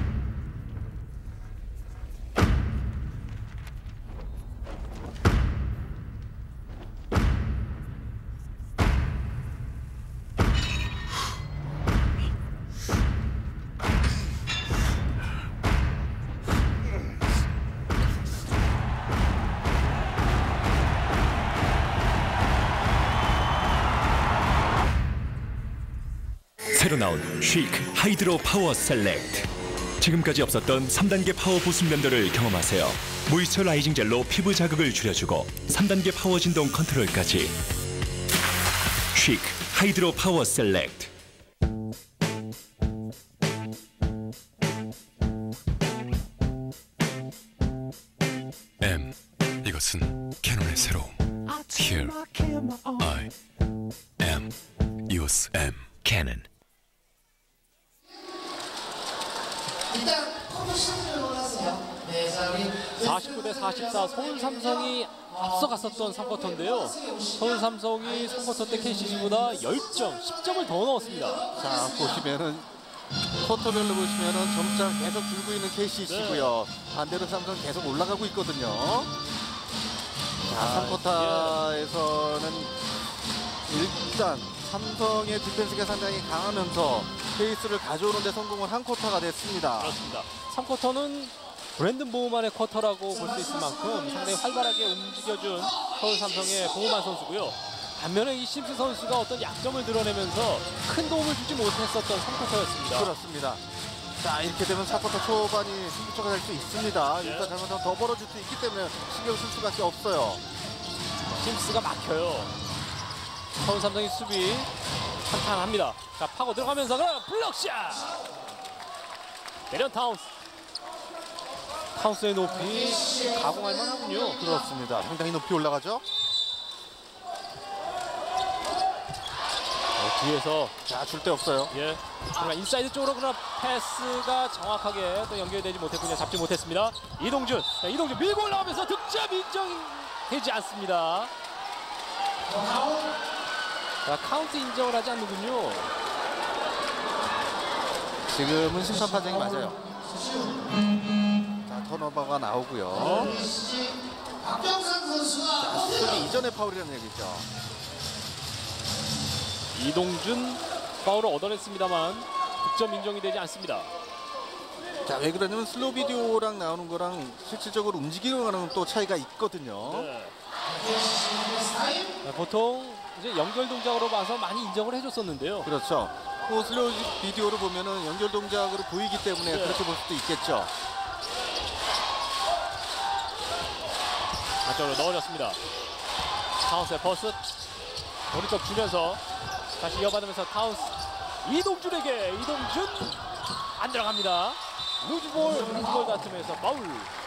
새로 나온 쉬크 하이드로 파워 셀렉트. 지금까지 없었던 3단계 파워 보습 면도를 경험하세요. 모이스처라이징 젤로 피부 자극을 줄여주고 3단계 파워 진동 컨트롤까지. 쉬크 하이드로 파워 셀렉트. M, 이것은 캐논의 새로움. Here I am. 이오스 M. 캐논. 일단 커버 시즌을 하세요. 네, 자 우리 49대 44 서울 삼성이 앞서갔었던 3쿼터인데요. 서울 삼성이 3쿼터 때 KCC보다 10점, 10점을 더 넣었습니다. 자, 보시면은 쿼터별로 보시면은 점차 계속 줄고 있는 KCC고요. 반대로 삼성 계속 올라가고 있거든요. 자, 3쿼터에서는 일단 삼성의 디펜스가 상당히 강하면서 페이스를 가져오는 데 성공을 한 쿼터가 됐습니다. 그렇습니다. 3쿼터는 브랜든 보우만의 쿼터라고 볼 수 있을 만큼 상당히 활발하게 움직여준 서울 삼성의 보우만 선수고요. 반면에 이 심스 선수가 어떤 약점을 드러내면서 큰 도움을 주지 못했었던 3쿼터였습니다. 그렇습니다. 자, 이렇게 되면 4쿼터 초반이 승부처가 될 수 있습니다. 일단 잘못하면 더 벌어질 수 있기 때문에 신경 쓸 수밖에 없어요. 심스가 막혀요. 서울 삼성의 수비 탄탄합니다. 자, 파고 들어가면서 블록샷! 데리언 타운스. 타운스의 높이 가공할 만하군요. 그렇습니다. 상당히 높이 올라가죠. 뒤에서 자, 줄 데 없어요. 예. 그러나 인사이드 쪽으로 그러나 패스가 정확하게 또 연결되지 못했군요. 잡지 못했습니다. 이동준. 자, 이동준 밀고 올라가면서 득점 인정되지 않습니다. 자, 카운트 인정을 하지 않는군요. 지금은 심판 판정이 맞아요. 자, 턴오버가 나오고요. 자, 수비 이전의 파울이라는 얘기죠. 이동준 파울을 얻어냈습니다만 득점 인정이 되지 않습니다. 자, 왜 그러냐면 슬로우 비디오랑 나오는 거랑 실질적으로 움직이는 거랑 또 차이가 있거든요. 네. 보통 이제 연결 동작으로 봐서 많이 인정을 해줬었는데요. 그렇죠. 뭐 슬로우 비디오로 보면은 연결 동작으로 보이기 때문에 그렇게 볼 수도 있겠죠. 안쪽으로 넣어줬습니다. 타운스의 버스 오른쪽 주면서 다시 이어받으면서 타운스 이동준에게 이동준 안 들어갑니다. 루즈볼 다툼에서 파울.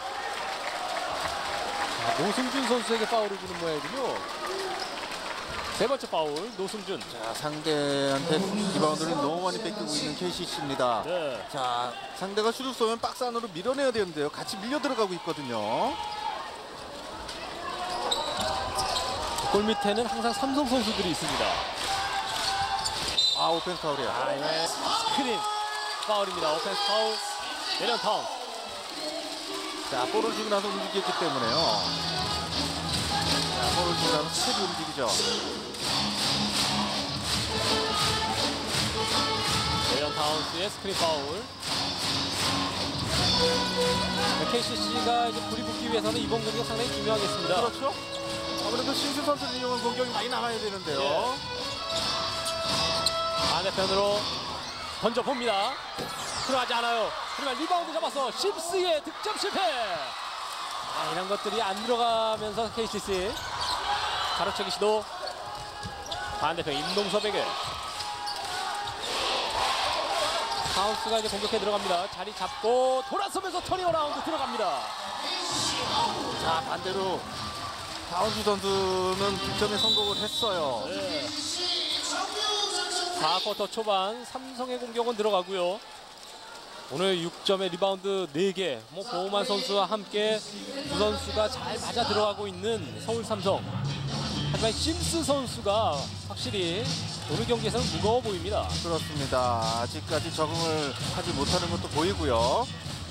자, 노승준 선수에게 파울을 주는 모양이군요. 세 번째 파울 노승준. 자, 상대한테 리바운드를 너무 많이 뺏기고 있는 KCC입니다. 네. 자, 상대가 슛을 쏘면 박스 안으로 밀어내야 되는데요. 같이 밀려 들어가고 있거든요. 골 밑에는 항상 삼성 선수들이 있습니다. 아, 오펜스 파울이야. 아, 예. 스크린 파울입니다. 오펜스 파울. 데리언 타운. 자, 볼을 주고 나서 움직였기 때문에요. 자, 볼을 주고 나서 스텝이 움직이죠. 데리언 타운스의 스크린 파울. KCC가 이제 불이 붙기 위해서는 이번 경기가 상당히 중요하겠습니다. 그렇죠. 아무래도 신수 선수를 이용한 공격이 많이 나와야 되는데요. 네. 반대편으로 던져봅니다. 들어가지 않아요. 하지만 리바운드 잡아서 심스의 득점 실패. 아, 이런 것들이 안 들어가면서 KCC 가로채기 시도. 반대편 임동섭에게 타운스가 이제 공격해 들어갑니다. 자리 잡고 돌아서면서 터닝어라운드 들어갑니다. 자, 반대로 타운스 선수는 득점에 성공을 했어요. 네. 4쿼터 초반 삼성의 공격은 들어가고요. 오늘 6점의 리바운드 4개. 뭐 보우만 선수와 함께 두 선수가 잘 맞아 들어가고 있는 서울 삼성. 하지만 심스 선수가 확실히 오늘 경기에서는 무거워 보입니다. 그렇습니다. 아직까지 적응을 하지 못하는 것도 보이고요.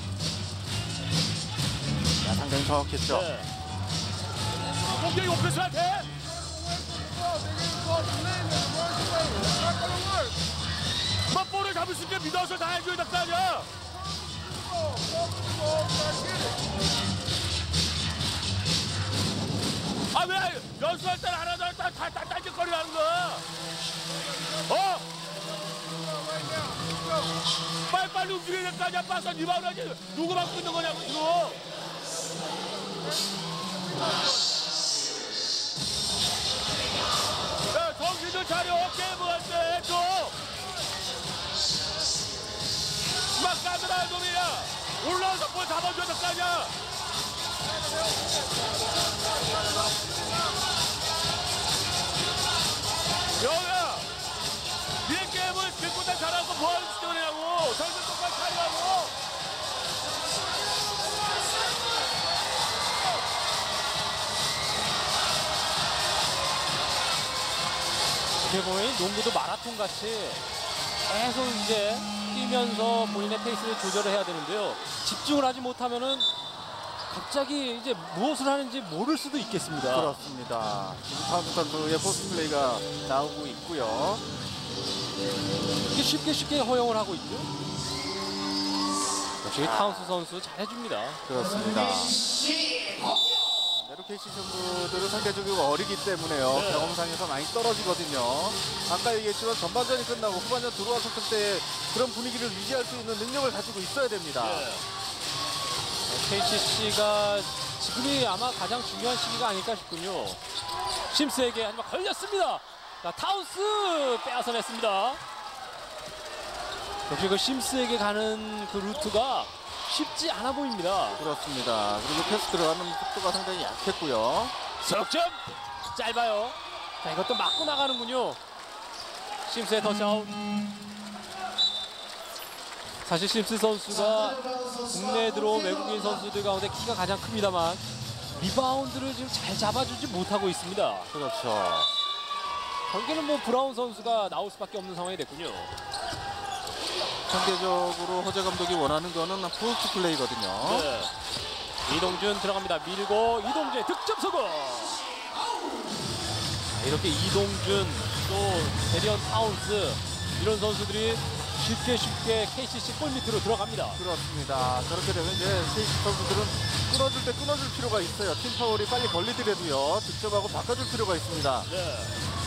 야, 상당히 정확했죠. 네. 공격이 오페스한테 볼을 잡을 수 있게 믿어서 다 해줘야 될 거 아니야. 아, 왜 연수할 때는 하나 다 딴짓거리 하는 거야? 어? 빨리 움직여야 될 거 아니야. 빠서 리바운드 하지. 누구 막고 있는 거냐고 지금. 야, 정신 좀 차려. 게임을 할 때 좀. 막 까들아 놈이야. 올라와서 볼 잡아줘야 될 거 아니야. 영아, 네 게임을 길보다 잘하고 뭐하는 짓이냐고. 정신 똑바로 차리라고. 어떻게 보면 농구도 마라톤 같이 계속 이제 뛰면서 본인의 페이스를 조절을 해야 되는데요. 집중을 하지 못하면은 갑자기 이제 무엇을 하는지 모를 수도 있겠습니다. 그렇습니다. 지금 타운스 선수의 포스트 플레이가 나오고 있고요. 이렇게 쉽게 허용을 하고 있죠. 역시 타운스 선수 잘해줍니다. 그렇습니다. KC 선수들은 상대적으로 어리기 때문에요. 네. 경험상에서 많이 떨어지거든요. 아까 얘기했지만 전반전이 끝나고 후반전 들어왔을 때 그런 분위기를 유지할 수 있는 능력을 가지고 있어야 됩니다. 네. KCC가 지금이 아마 가장 중요한 시기가 아닐까 싶군요. 심스에게 하지만 걸렸습니다. 자, 타운스 빼앗아냈습니다. 역시 그 심스에게 가는 그 루트가 쉽지 않아 보입니다. 그렇습니다. 그리고 패스 들어가는 속도가 상당히 약했고요. 석점 짧아요. 자, 이것도 맞고 나가는군요. 심스의 터치아웃. 사실 심스 선수가 국내에 들어온 외국인 선수들 가운데 키가 가장 큽니다만 리바운드를 지금 잘 잡아주지 못하고 있습니다. 그렇죠. 경기는 뭐 브라운 선수가 나올 수밖에 없는 상황이 됐군요. 상대적으로 허재 감독이 원하는 거는 포스트 플레이거든요. 네. 이동준 들어갑니다. 밀고 이동준의 득점 성공. 이렇게 이동준 또 데리언 타운스 이런 선수들이 쉽게 KCC 골 밑으로 들어갑니다. 그렇습니다. 저렇게 되면 이제 KCC 선수들은 끊어줄 때 끊어줄 필요가 있어요. 팀 파울이 빨리 걸리더라도요. 득점하고 바꿔줄 필요가 있습니다. 네.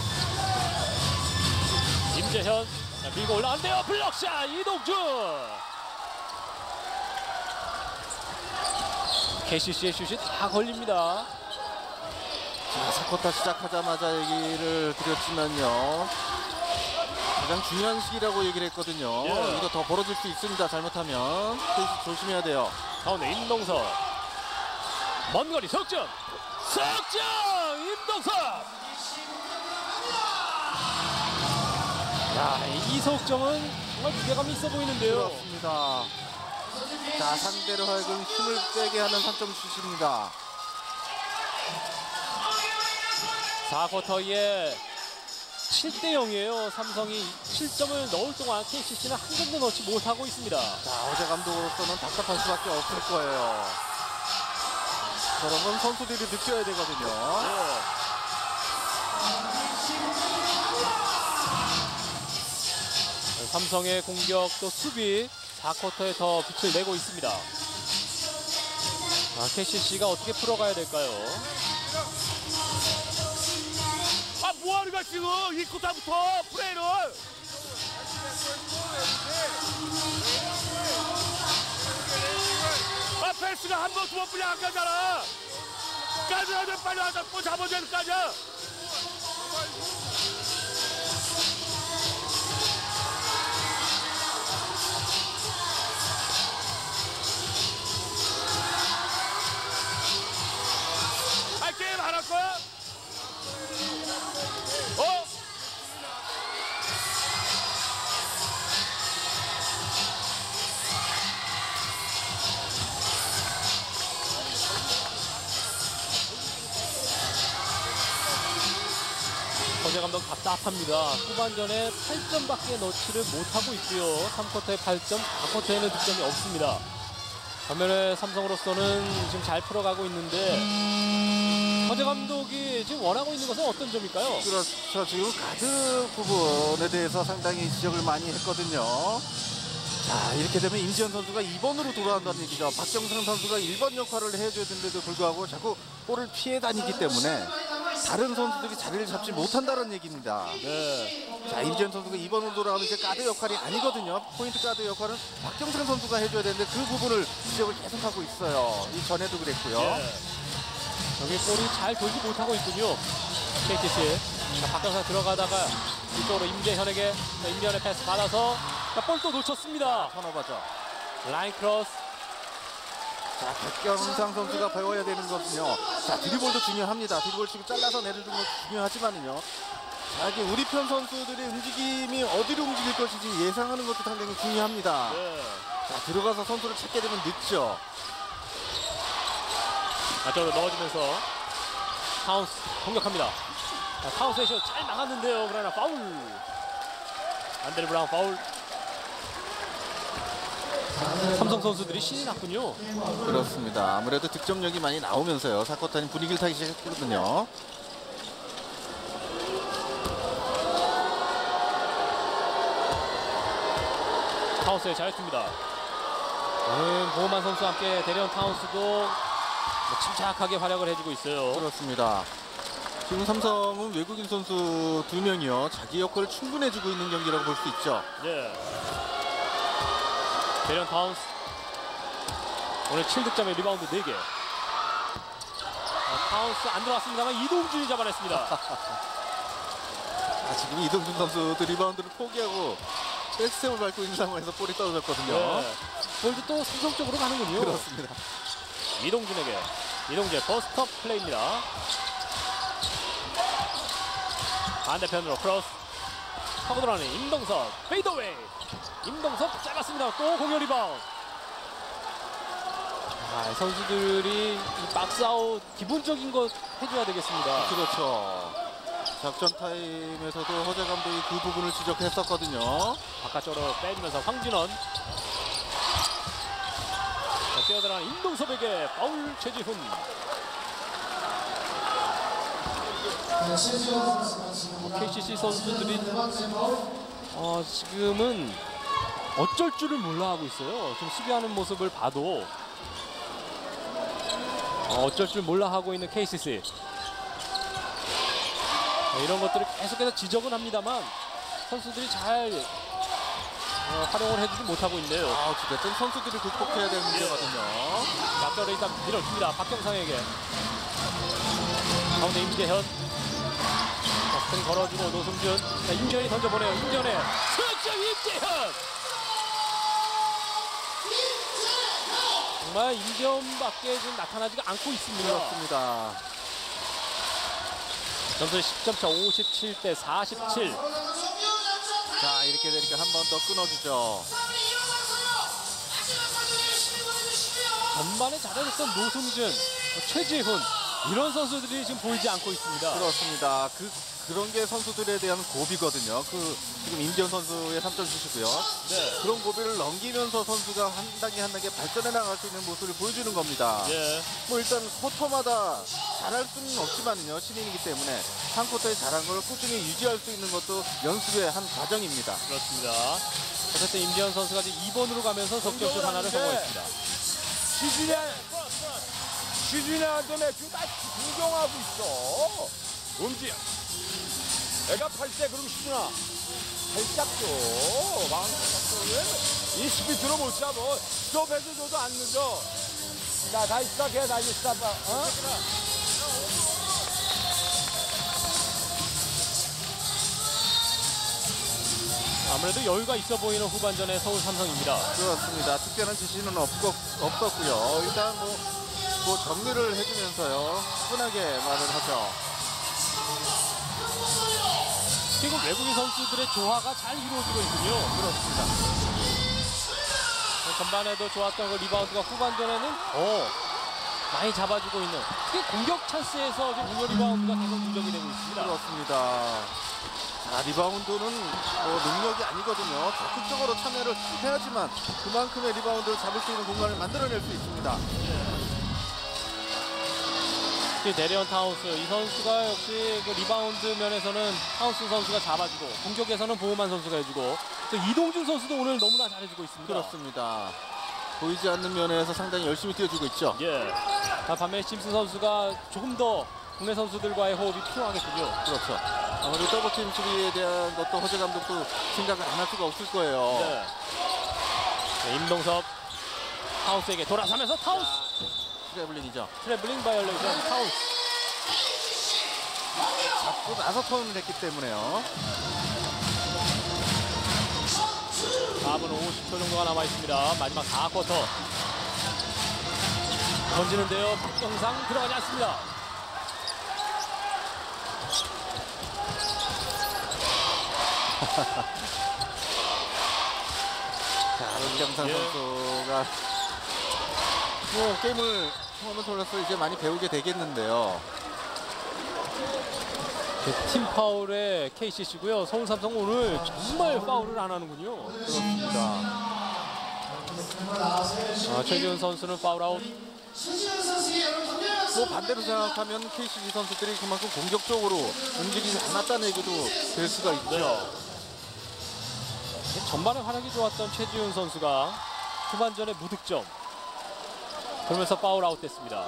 임재현 밀고 올라간대요. 블록샷 이동준. KCC의 슛이 다 걸립니다. 자, 4쿼터 시작하자마자 얘기를 드렸지만요. 가장 중요한 시기라고 얘기를 했거든요. 예. 이거 더 벌어질 수 있습니다. 잘못하면 KCC 조심해야 돼요. 가운데 임동석. 먼 거리 석점. 임동석. 야, 이 석점은 정말 무게감이 있어 보이는데요. 그렇습니다. 자, 상대로 하여금 힘을 빼게 하는 3점 슛입니다. 4쿼터에 7대 0이에요. 삼성이 7점을 넣을 동안 KCC는 한 점도 넣지 못하고 있습니다. 자, 허재 감독으로서는 답답할 수밖에 없을 거예요. 저런 건 선수들이 느껴야 되거든요. 네. 삼성의 공격 또 수비 4쿼터에 더 빛을 내고 있습니다. KCC가 어떻게 풀어가야 될까요? 아, 뭐하는 거야 지금 2쿼터부터 플레이를. 아, 패스가 한 번, 두 번뿐이 안 가잖아. 까지라도 빨리 와서 뭐 잡아줘야 될 거 아니야. 아, 게임 안 할 거야? 어? 허재 감독 답답합니다. 후반전에 8점밖에 넣지를 못하고 있고요. 3쿼터에 8점, 4쿼터에는 득점이 없습니다. 반면에 삼성으로서는 지금 잘 풀어가고 있는데 허재 감독이 지금 원하고 있는 것은 어떤 점일까요? 그렇죠. 지금 가드 부분에 대해서 상당히 지적을 많이 했거든요. 자, 이렇게 되면 임지현 선수가 2번으로 돌아간다는 얘기죠. 박경상 선수가 1번 역할을 해줘야 되는데도 불구하고 자꾸 볼을 피해 다니기 때문에 다른 선수들이 자리를 잡지 못한다는 얘기입니다. 네. 자, 임지현 선수가 2번으로 돌아가면 이제 가드 역할이 아니거든요. 포인트 가드 역할은 박경상 선수가 해줘야 되는데 그 부분을 지적을 계속하고 있어요. 이전에도 그랬고요. 네. 여기 볼이 잘 돌지 못하고 있군요. KTC. 자, 박경상 들어가다가 이쪽으로 임재현에게, 임재현의 패스 받아서 볼도 놓쳤습니다. 턴오버죠. 라인 크로스. 자, 박경상 선수가 배워야 되는 것은요. 자, 드리블도 중요합니다. 드리블 치고 잘라서 내려주는 것도 중요하지만은요. 자, 이게 우리 편 선수들의 움직임이 어디로 움직일 것인지 예상하는 것도 상당히 중요합니다. 네. 자, 들어가서 선수를 찾게 되면 늦죠. 안쪽으로 넣어주면서 타운스 공격합니다. 타운스의 슛 잘 나갔는데요. 그러나 파울. 안드레 브라운 파울. 삼성 선수들이 신이 났군요. 그렇습니다. 아무래도 득점력이 많이 나오면서요. 4쿼터는 분위기를 타기 시작했거든요. 타운스에 잘했습니다. 오늘 보호만 선수와 함께 데리온 타운스도 침착하게 활약을 해주고 있어요. 그렇습니다. 지금 삼성은 외국인 선수 2명이요. 자기 역할을 충분히 해주고 있는 경기라고 볼 수 있죠. 예. 데리온 타운스. 오늘 7득점에 리바운드 4개. 타운스 안 들어왔습니다만 이동준이 잡아냈습니다. 아, 지금 이동준 선수도 리바운드를 포기하고 백스텝을 밟고 있는 상황에서 볼이 떨어졌거든요. 네. 볼도 또 삼성 쪽으로 가는군요. 그렇습니다. 이동준에게. 이동준의 버스트업 플레이입니다. 반대편으로 크로스. 하고 들어가는 임동섭. 페이더웨이. 임동섭 짧았습니다. 또 공격 리바운드. 선수들이 이 박스아웃 기본적인 것 해줘야 되겠습니다. 그렇죠. 작전 타임에서도 허재 감독이 그 부분을 지적했었거든요. 바깥쪽으로 빼주면서 황진원. 뛰어들어가는 임동섭에게 파울 최지훈. KCC 선수들이 지금은 어쩔 줄을 몰라 하고 있어요. 지금 수비하는 모습을 봐도 어쩔 줄 몰라 하고 있는 KCC. 이런 것들을 계속해서 지적은 합니다만 선수들이 잘 활용을 해주지 못하고 있네요. 어쨌든 선수들이 극복해야 되는 문제거든요. 앞쪽으로 일단 밀어줍니다. 박경상에게. 가운데 임재현. 스크린 걸어주고 노승준. 자, 임재현이 던져보내요. 임재현의 석점 임재현. 정말 임재현밖에 지금 나타나지가 않고 있습니다. 그렇습니다. 점수 10점 차 57대 47. 자, 이렇게 되니까 한 번 더 끊어주죠. 전반에 잘해줬던 노승준, 최지훈 이런 선수들이 지금 보이지 않고 있습니다. 그렇습니다. 그런 게 선수들에 대한 고비거든요. 지금 임지현 선수의 3점 슛이고요. 네. 그런 고비를 넘기면서 선수가 한 단계 한 단계 발전해 나갈 수 있는 모습을 보여주는 겁니다. 예. 뭐 일단 쿼터마다 잘할 수는 없지만요. 신인이기 때문에 한 쿼터에 잘한 걸 꾸준히 유지할 수 있는 것도 연습의 한 과정입니다. 그렇습니다. 어쨌든 임지현 선수가 지금 2번으로 가면서 석점슛 하나를 성공했습니다. 시준이한테 지금 나 구경하고 있어. 움직여. 내가 8대 그럼 시준아. 살짝도 마음껏 이 스피드로 못 잡어. 스톱해도 줘도 안 늦어. 자, 다시 스탑해. 다시 스탑. 아무래도 여유가 있어 보이는 후반전의 서울 삼성입니다. 그렇습니다. 특별한 지시는 없었고요. 일단 뭐 정리를 해주면서요. 끈하게 말을 하죠. 그리고 외국인 선수들의 조화가 잘 이루어지고 있군요. 그렇습니다. 전반에도 좋았던 그 리바운드가 후반전에는 많이 잡아주고 있는 특히 공격 찬스에서 지금 공격 리바운드가 계속 누적이 되고 있습니다. 그렇습니다. 자, 리바운드는 능력이 아니거든요. 적극적으로 참여를 해야지만 그만큼의 리바운드를 잡을 수 있는 공간을 만들어낼 수 있습니다. 특히 데리언 타운스 이 선수가 역시 그 리바운드 면에서는 타운스 선수가 잡아주고 공격에서는 보호만 선수가 해주고 또 이동준 선수도 오늘 너무나 잘해주고 있습니다. 그렇습니다. 보이지 않는 면에서 상당히 열심히 뛰어주고 있죠. 예. 반면에 심스 선수가 조금 더 국내 선수들과의 호흡이 필요하겠군요. 그렇죠. 아무래도 더블팀 수비에 대한 것도 허재 감독도 생각을 안 할 수가 없을 거예요. 네. 네, 임동섭 타운스에게 돌아서면서 타운스 트래블링이죠. 트래블링 바이올레이션 타운스. 잡고 나서 턴을 했기 때문에요. 4분 50초 정도가 남아 있습니다. 마지막 4쿼터. 던지는데요. 박경상 들어가지 않습니다. 자, 박경상 선수가 게임을 처음에 돌려서 이제 많이 배우게 되겠는데요. 팀 파울의 KCC고요. 서울 삼성 오늘 정말 파울을 안 하는군요. 그렇습니다. 최지훈 선수는 파울 아웃. 또 반대로 생각하면 KCC 선수들이 그만큼 공격적으로 움직이지 않았다는 얘기도 될 수가 있죠. 전반에 활약이 좋았던 최지훈 선수가 후반전에 무득점. 그러면서 파울 아웃 됐습니다.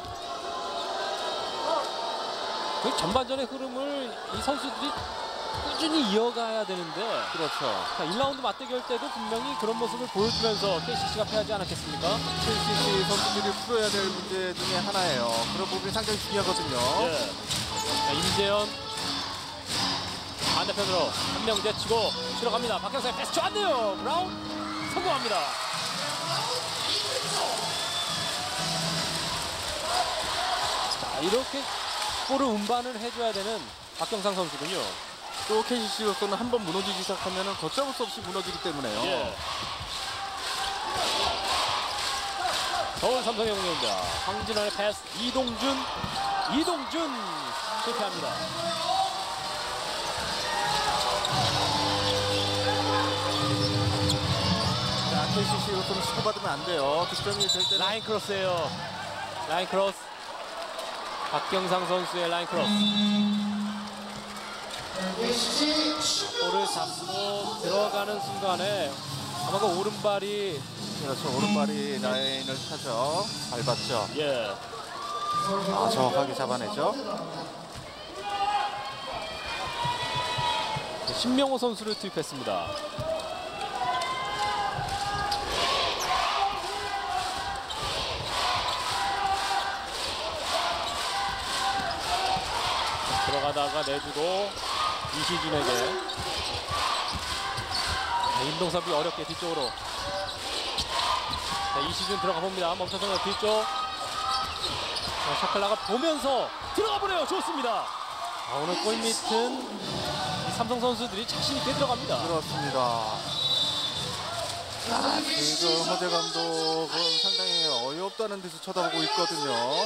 그 전반전의 흐름을 이 선수들이 꾸준히 이어가야 되는데 그렇죠. 자, 1라운드 맞대결 때도 분명히 그런 모습을 보여주면서 KCC가 패하지 않았겠습니까? KCC 선수들이 풀어야 될 문제 중에 하나예요. 그런 부분이 상당히 중요하거든요. 네. 자, 임재현 반대편으로 한 명 제치고 들어갑니다. 박경상의 패스 좋았네요. 브라운 성공합니다. 자, 이렇게 볼을 운반을 해줘야 되는 박경상 선수군요. 또 KCC로서는 한번 무너지기 시작하면 걷잡을 수 없이 무너지기 때문에요. 예. 서울 삼성의 공격입니다. 황진환의 패스 이동준 실패합니다. 자, KCC로서는 치고받으면 안 돼요. 득점이 될 때는 라인 크로스예요. 라인 크로스. 박경상 선수의 라인 크로스. 볼을 잡고 들어가는 순간에 아마 그 오른발이 그렇죠. 오른발이 라인을 타죠. 밟았죠. 예. 정확하게 잡아내죠. 신명호 선수를 투입했습니다. 들어가다가 내주고 이시준에게 임동섭이 어렵게 뒤쪽으로. 자, 이시준 들어가 봅니다. 멈춰서 뒤쪽. 샤클라가 보면서 들어가 보네요. 좋습니다. 오늘 골밑은 삼성 선수들이 자신 있게 들어갑니다. 그렇습니다. 지금 허재 감독은 상당히 어이없다는 듯이 쳐다보고 있거든요.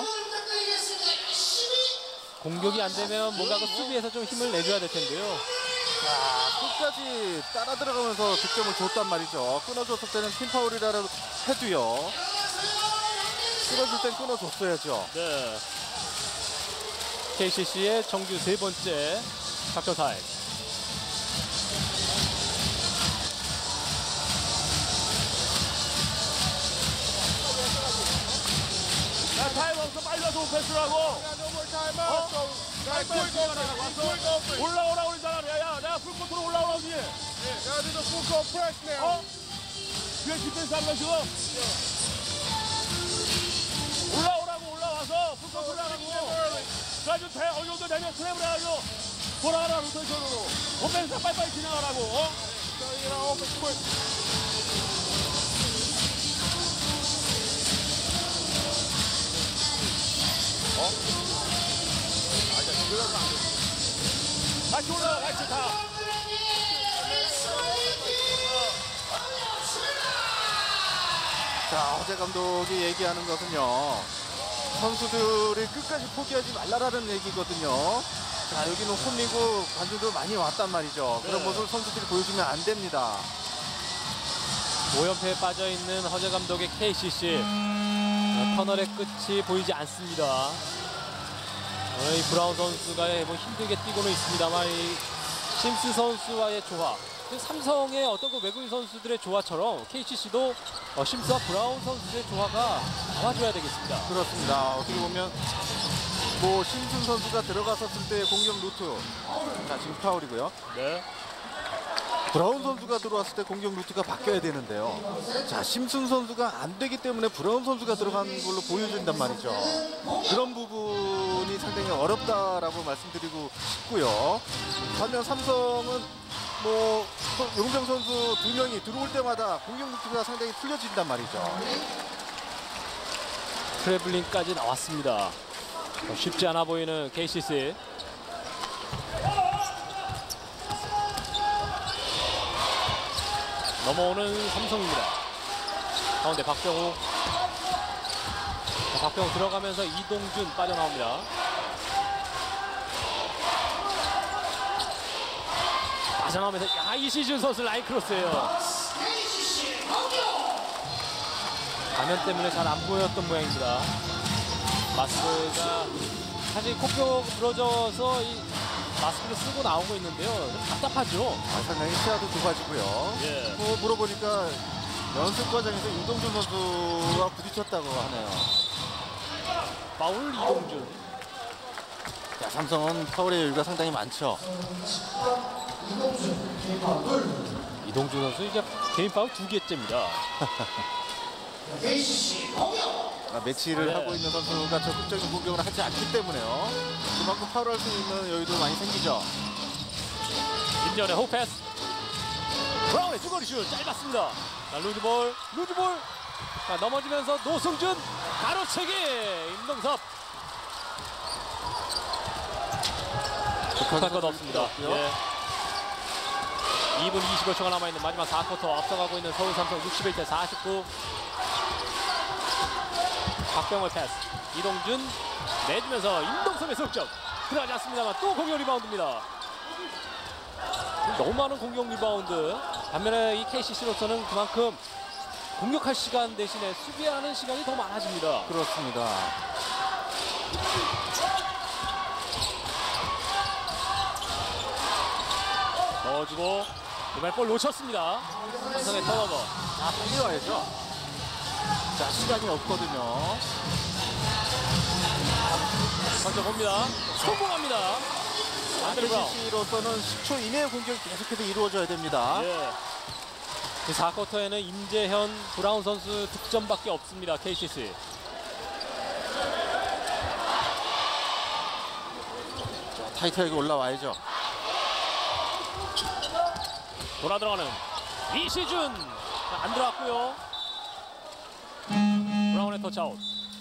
공격이 안 되면 뭔가 그 수비에서 좀 힘을 내줘야 될 텐데요. 자, 끝까지 따라 들어가면서 득점을 줬단 말이죠. 끊어줬을 때는 팀 파울이라도 해도요. 끊어줄 땐 끊어줬어야죠. 네. KCC의 정규 세 번째 작전 타임. 야, 타임 없어. 빨리 와서 패스를 하고. 올라오라고 그러잖아. 야, 내가 풀코트로 올라오라고 그러지. 뒤에 디펜스 하는 거 지금. 올라와서 풀코트 올라가고. 그래가지고 어느 정도 되면 트랩을 해가지고 돌아가라 로테이션으로. 오펜스 빨리빨리 진행하라고. 같이 올라가, 같이 다. 자, 허재 감독이 얘기하는 것은요. 선수들이 끝까지 포기하지 말라라는 얘기거든요. 자, 여기는 홈이고 관중도 많이 왔단 말이죠. 그런 모습을 선수들이 보여주면 안 됩니다. 5연패에 빠져있는 허재 감독의 KCC. 터널의 끝이 보이지 않습니다. 이 브라운 선수가 뭐 힘들게 뛰고는 있습니다만 이 심스 선수와의 조화, 삼성의 어떤 그 외국인 선수들의 조화처럼 KCC도 심스와 브라운 선수의 조화가 나와줘야 되겠습니다. 그렇습니다. 어떻게 보면 뭐 심슨 선수가 들어갔었을 때 공격 루트, 자 지금 파울이고요. 네. 브라운 선수가 들어왔을 때 공격 루트가 바뀌어야 되는데요. 자, 심슨 선수가 안 되기 때문에 브라운 선수가 들어간 걸로 보여준단 말이죠. 그런 부분이 상당히 어렵다라고 말씀드리고 싶고요. 반면 삼성은 뭐 용병 선수 2명이 들어올 때마다 공격 루트가 상당히 틀려진단 말이죠. 트래블링까지 나왔습니다. 쉽지 않아 보이는 KCC. 넘어오는 삼성입니다. 가운데 박병호. 자, 박병호 들어가면서 이동준 빠져나옵니다. 빠져나오면서 이시준 선수 라인 크로스예요. 가면 때문에 잘 안 보였던 모양입니다. 마스크가 사실 코뼈 부러져서 이 마스크를 쓰고 나오고 있는데요. 좀 답답하죠. 상당히 시야도 좁아지고요. 예. 뭐 물어보니까 연습 과정에서 이동준 선수와 부딪혔다고 하네요. 파울 이동준. 자, 삼성은 파울의 여유가 상당히 많죠. 이동준 선수 이제 개인 파울 2개째입니다. 매치를 하고 있는 선수가 적극적인 공격을 하지 않기 때문에요. 그만큼 파울할 수 있는 여유도 많이 생기죠. 김연의 호흡 패스. 브라운의 중거리 슛 짧았습니다. 자, 루즈볼. 자, 넘어지면서 노승준 가로채기. 임동섭. 못할 것 없습니다. 예. 2분 25초가 남아있는 마지막 4쿼터 앞서가고 있는 서울 삼성 61대 49. 박병호 패스. 이동준 내주면서 임동섭의 석점. 들어가지 않습니다만 또 공격 리바운드입니다. 너무 많은 공격 리바운드. 반면에 이 KCC로서는 그만큼 공격할 시간 대신에 수비하는 시간이 더 많아집니다. 그렇습니다. 넣어주고 이번에 볼 놓쳤습니다. 삼성의 턴오버. 빨리 와야죠. 자, 시간이 없거든요. 던져봅니다. 성공합니다. KCC로서는 10초 이내의 공격이 계속해서 이루어져야 됩니다. 예. 4쿼터에는 임재현, 브라운 선수 득점밖에 없습니다. KCC. 자, 타이트하게 올라와야죠. 돌아 들어가는 이시준. 안 들어왔고요. 브라운의 터치아웃.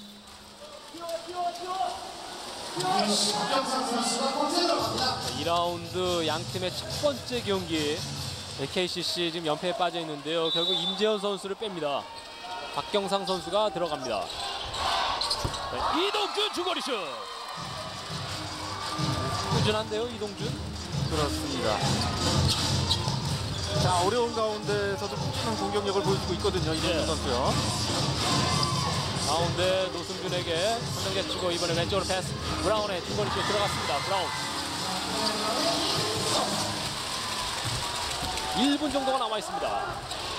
2라운드 양 팀의 첫 번째 경기. KCC 지금 연패에 빠져 있는데요. 결국 임재현 선수를 뺍니다. 박경상 선수가 들어갑니다. 이동준 중거리 슛. 꾸준한데요, 이동준. 그렇습니다. 자, 어려운 가운데서도 꾸준한 공격력을 보여주고 있거든요, 이동준 선수요. 가운데 노승준에게 한명개 치고 이번에 왼쪽으로 패스. 브라운의 중거리 슛 들어갔습니다. 브라운. 1분 정도가 남아 있습니다.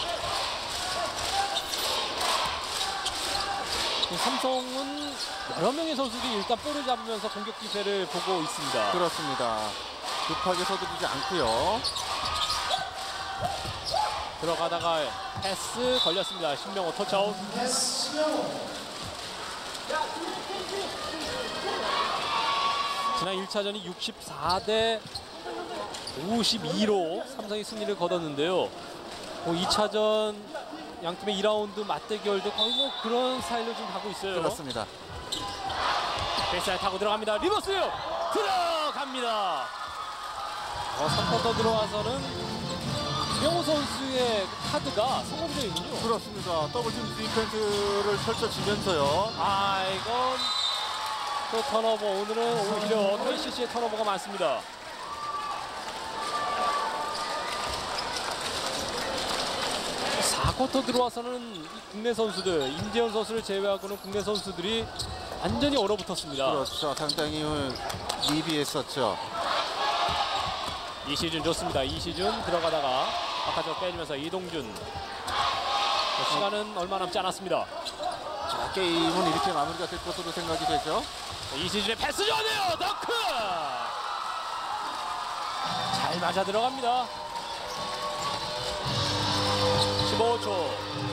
삼성은 여러 명의 선수들이 일단 볼을 잡으면서 공격 기세를 보고 있습니다. 그렇습니다. 급하게 서두르지 않고요. 들어가다가 패스 걸렸습니다. 신명호 터치아웃. 지난 1차전이 64대 52로 삼성이 승리를 거뒀는데요. 2차전 양팀의 2라운드 맞대결도 거의 뭐 그런 스타일로 지금 가고 있어요. 그렇습니다. 베이스라인 타고 들어갑니다. 리버스요. 들어갑니다. 3쿼터 들어와서는 명호 선수의 카드가 성공적이군요. 그렇습니다. 더블팀 디펜스를 펼쳐지면서요. 이건 또 턴오버, 오늘은 오히려 KCC의 턴오버가 많습니다. 쿼터 들어와서는 국내 선수들, 임재현 선수를 제외하고는 국내 선수들이 완전히 얼어붙었습니다. 그렇죠. 상당히 미비했었죠. 이 시즌 좋습니다. 이 시즌 들어가다가 바깥쪽 빼주면서 이동준. 시간은 얼마 남지 않았습니다. 자, 게임은 이렇게 마무리가 될 것으로 생각이 되죠. 이 시즌의 패스 좋네요. 덩크! 잘 맞아 들어갑니다. 15초.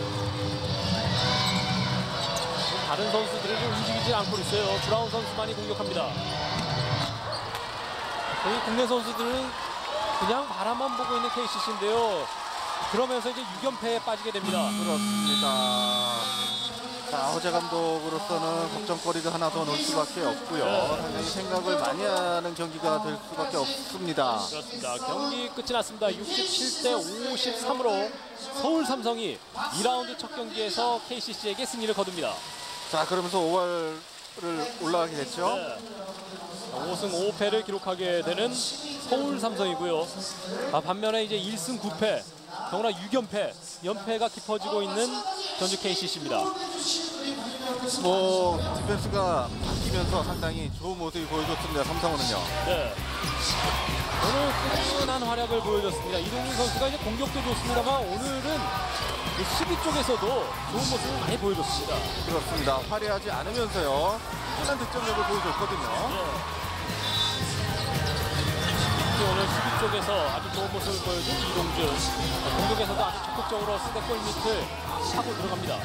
다른 선수들은 좀 움직이지 않고 있어요. 브라운 선수만이 공격합니다. 여기 국내 선수들은 그냥 바라만 보고 있는 KCC인데요. 그러면서 이제 6연패에 빠지게 됩니다. 그렇습니다. 자, 허재 감독으로서는 걱정거리가 하나 더 넣을 수밖에 없고요. 상당히 생각을 많이 하는 경기가 될 수밖에 없습니다. 그렇습니다. 경기 끝이 났습니다. 67대 53으로 서울 삼성이 2라운드 첫 경기에서 KCC에게 승리를 거둡니다. 자, 그러면서 5월을 올라가게 됐죠. 네. 5승 5패를 기록하게 되는 서울 삼성이고요. 반면에 이제 1승 9패, 경우나 6연패, 연패가 깊어지고 있는 전주 KCC입니다. 뭐 디펜스가 바뀌면서 상당히 좋은 모습을 보여줬습니다. 삼성은요. 네. 오늘 꾸준한 활약을 보여줬습니다. 이동준 선수가 이제 공격도 좋습니다만 오늘은 수비 쪽에서도 좋은 모습을 많이 보여줬습니다. 그렇습니다. 화려하지 않으면서요. 꾸준한 득점력을 보여줬거든요. 네. 오늘 수비 쪽에서 아주 좋은 모습을 보여준 이동준. 공격에서도 아주 적극적으로 스텝골 밑을 차고 들어갑니다.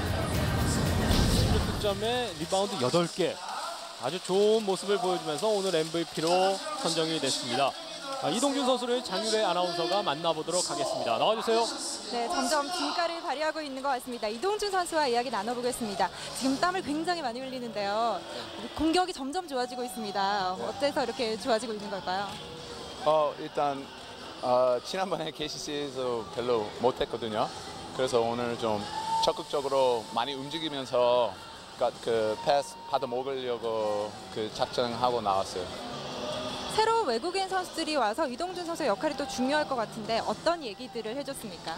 16득점에 리바운드 8개. 아주 좋은 모습을 보여주면서 오늘 MVP로 선정이 됐습니다. 이동준 선수를 장유래 아나운서가 만나보도록 하겠습니다. 나와주세요. 네, 점점 진가를 발휘하고 있는 것 같습니다. 이동준 선수와 이야기 나눠보겠습니다. 지금 땀을 굉장히 많이 흘리는데요. 공격이 점점 좋아지고 있습니다. 어째서 이렇게 좋아지고 있는 걸까요? 일단 지난번에 KCC에서 별로 못했거든요. 그래서 오늘 좀 적극적으로 많이 움직이면서 그 패스 받아 먹으려고 그 작전하고 나왔어요. 새로운 외국인 선수들이 와서 이동준 선수의 역할이 또 중요할 것 같은데 어떤 얘기들을 해줬습니까?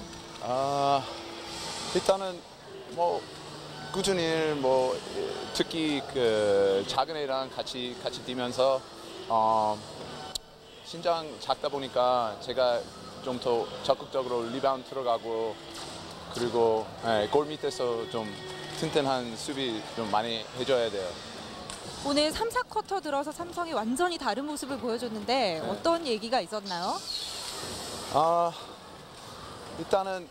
일단은 뭐 꾸준히 뭐 특히 그 작은 애랑 같이 뛰면서 신장 작다 보니까 제가 좀 더 적극적으로 리바운드 들어가고 그리고 골 밑에서 좀 튼튼한 수비 좀 많이 해줘야 돼요. 오늘 3, 4쿼터 들어서 삼성이 완전히 다른 모습을 보여줬는데 어떤 얘기가 있었나요? 일단은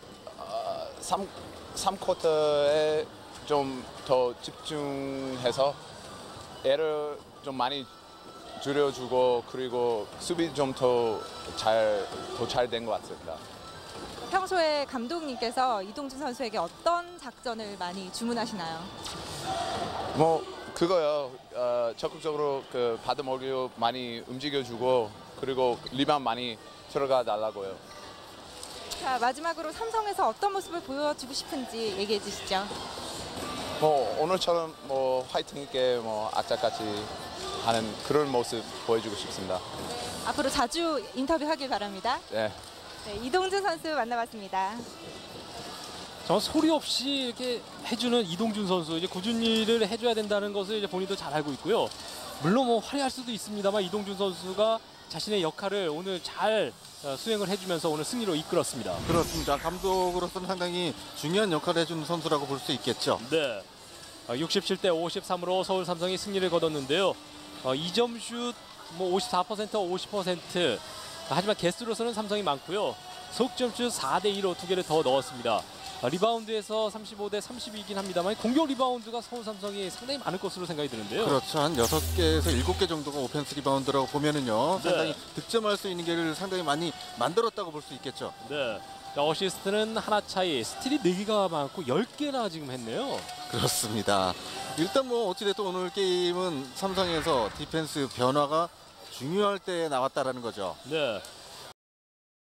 3쿼터에 좀 더 집중해서 애를 좀 많이 줄여주고 그리고 수비 좀 더 잘 된 것 같습니다. 평소에 감독님께서 이동준 선수에게 어떤 작전을 많이 주문하시나요? 뭐 그거요. 적극적으로 그 받아먹이고 많이 움직여주고 그리고 리바운드 많이 들어가 달라고요. 자, 마지막으로 삼성에서 어떤 모습을 보여주고 싶은지 얘기해 주시죠. 뭐 오늘처럼 뭐 화이팅 있게 뭐 악착같이 하는 그런 모습 보여주고 싶습니다. 네, 앞으로 자주 인터뷰하길 바랍니다. 네. 네, 이동준 선수 만나봤습니다. 정말 소리 없이 이렇게 해주는 이동준 선수, 이제 꾸준히 일을 해줘야 된다는 것을 이제 본인도 잘 알고 있고요. 물론 뭐 화려할 수도 있습니다만 이동준 선수가 자신의 역할을 오늘 잘 수행을 해주면서 오늘 승리로 이끌었습니다. 그렇습니다. 감독으로서는 상당히 중요한 역할을 해주는 선수라고 볼 수 있겠죠. 네. 67대 53으로 서울 삼성이 승리를 거뒀는데요. 2점 슛 뭐 54%, 50%. 하지만 개수로서는 삼성이 많고요. 속점슛 4대2로 2개를 더 넣었습니다. 리바운드에서 35대 32이긴 합니다만 공격 리바운드가 서울 삼성이 상당히 많을 것으로 생각이 드는데요. 그렇죠. 한 6개에서 7개 정도가 오펜스 리바운드라고 보면은요. 상당히 득점할 수 있는 기회를 상당히 많이 만들었다고 볼 수 있겠죠. 네. 어시스트는 하나 차이, 스틸이 4개가 많고 10개나 지금 했네요. 그렇습니다. 일단 뭐 어찌됐든 오늘 게임은 삼성에서 디펜스 변화가 중요할 때 나왔다라는 거죠. 네.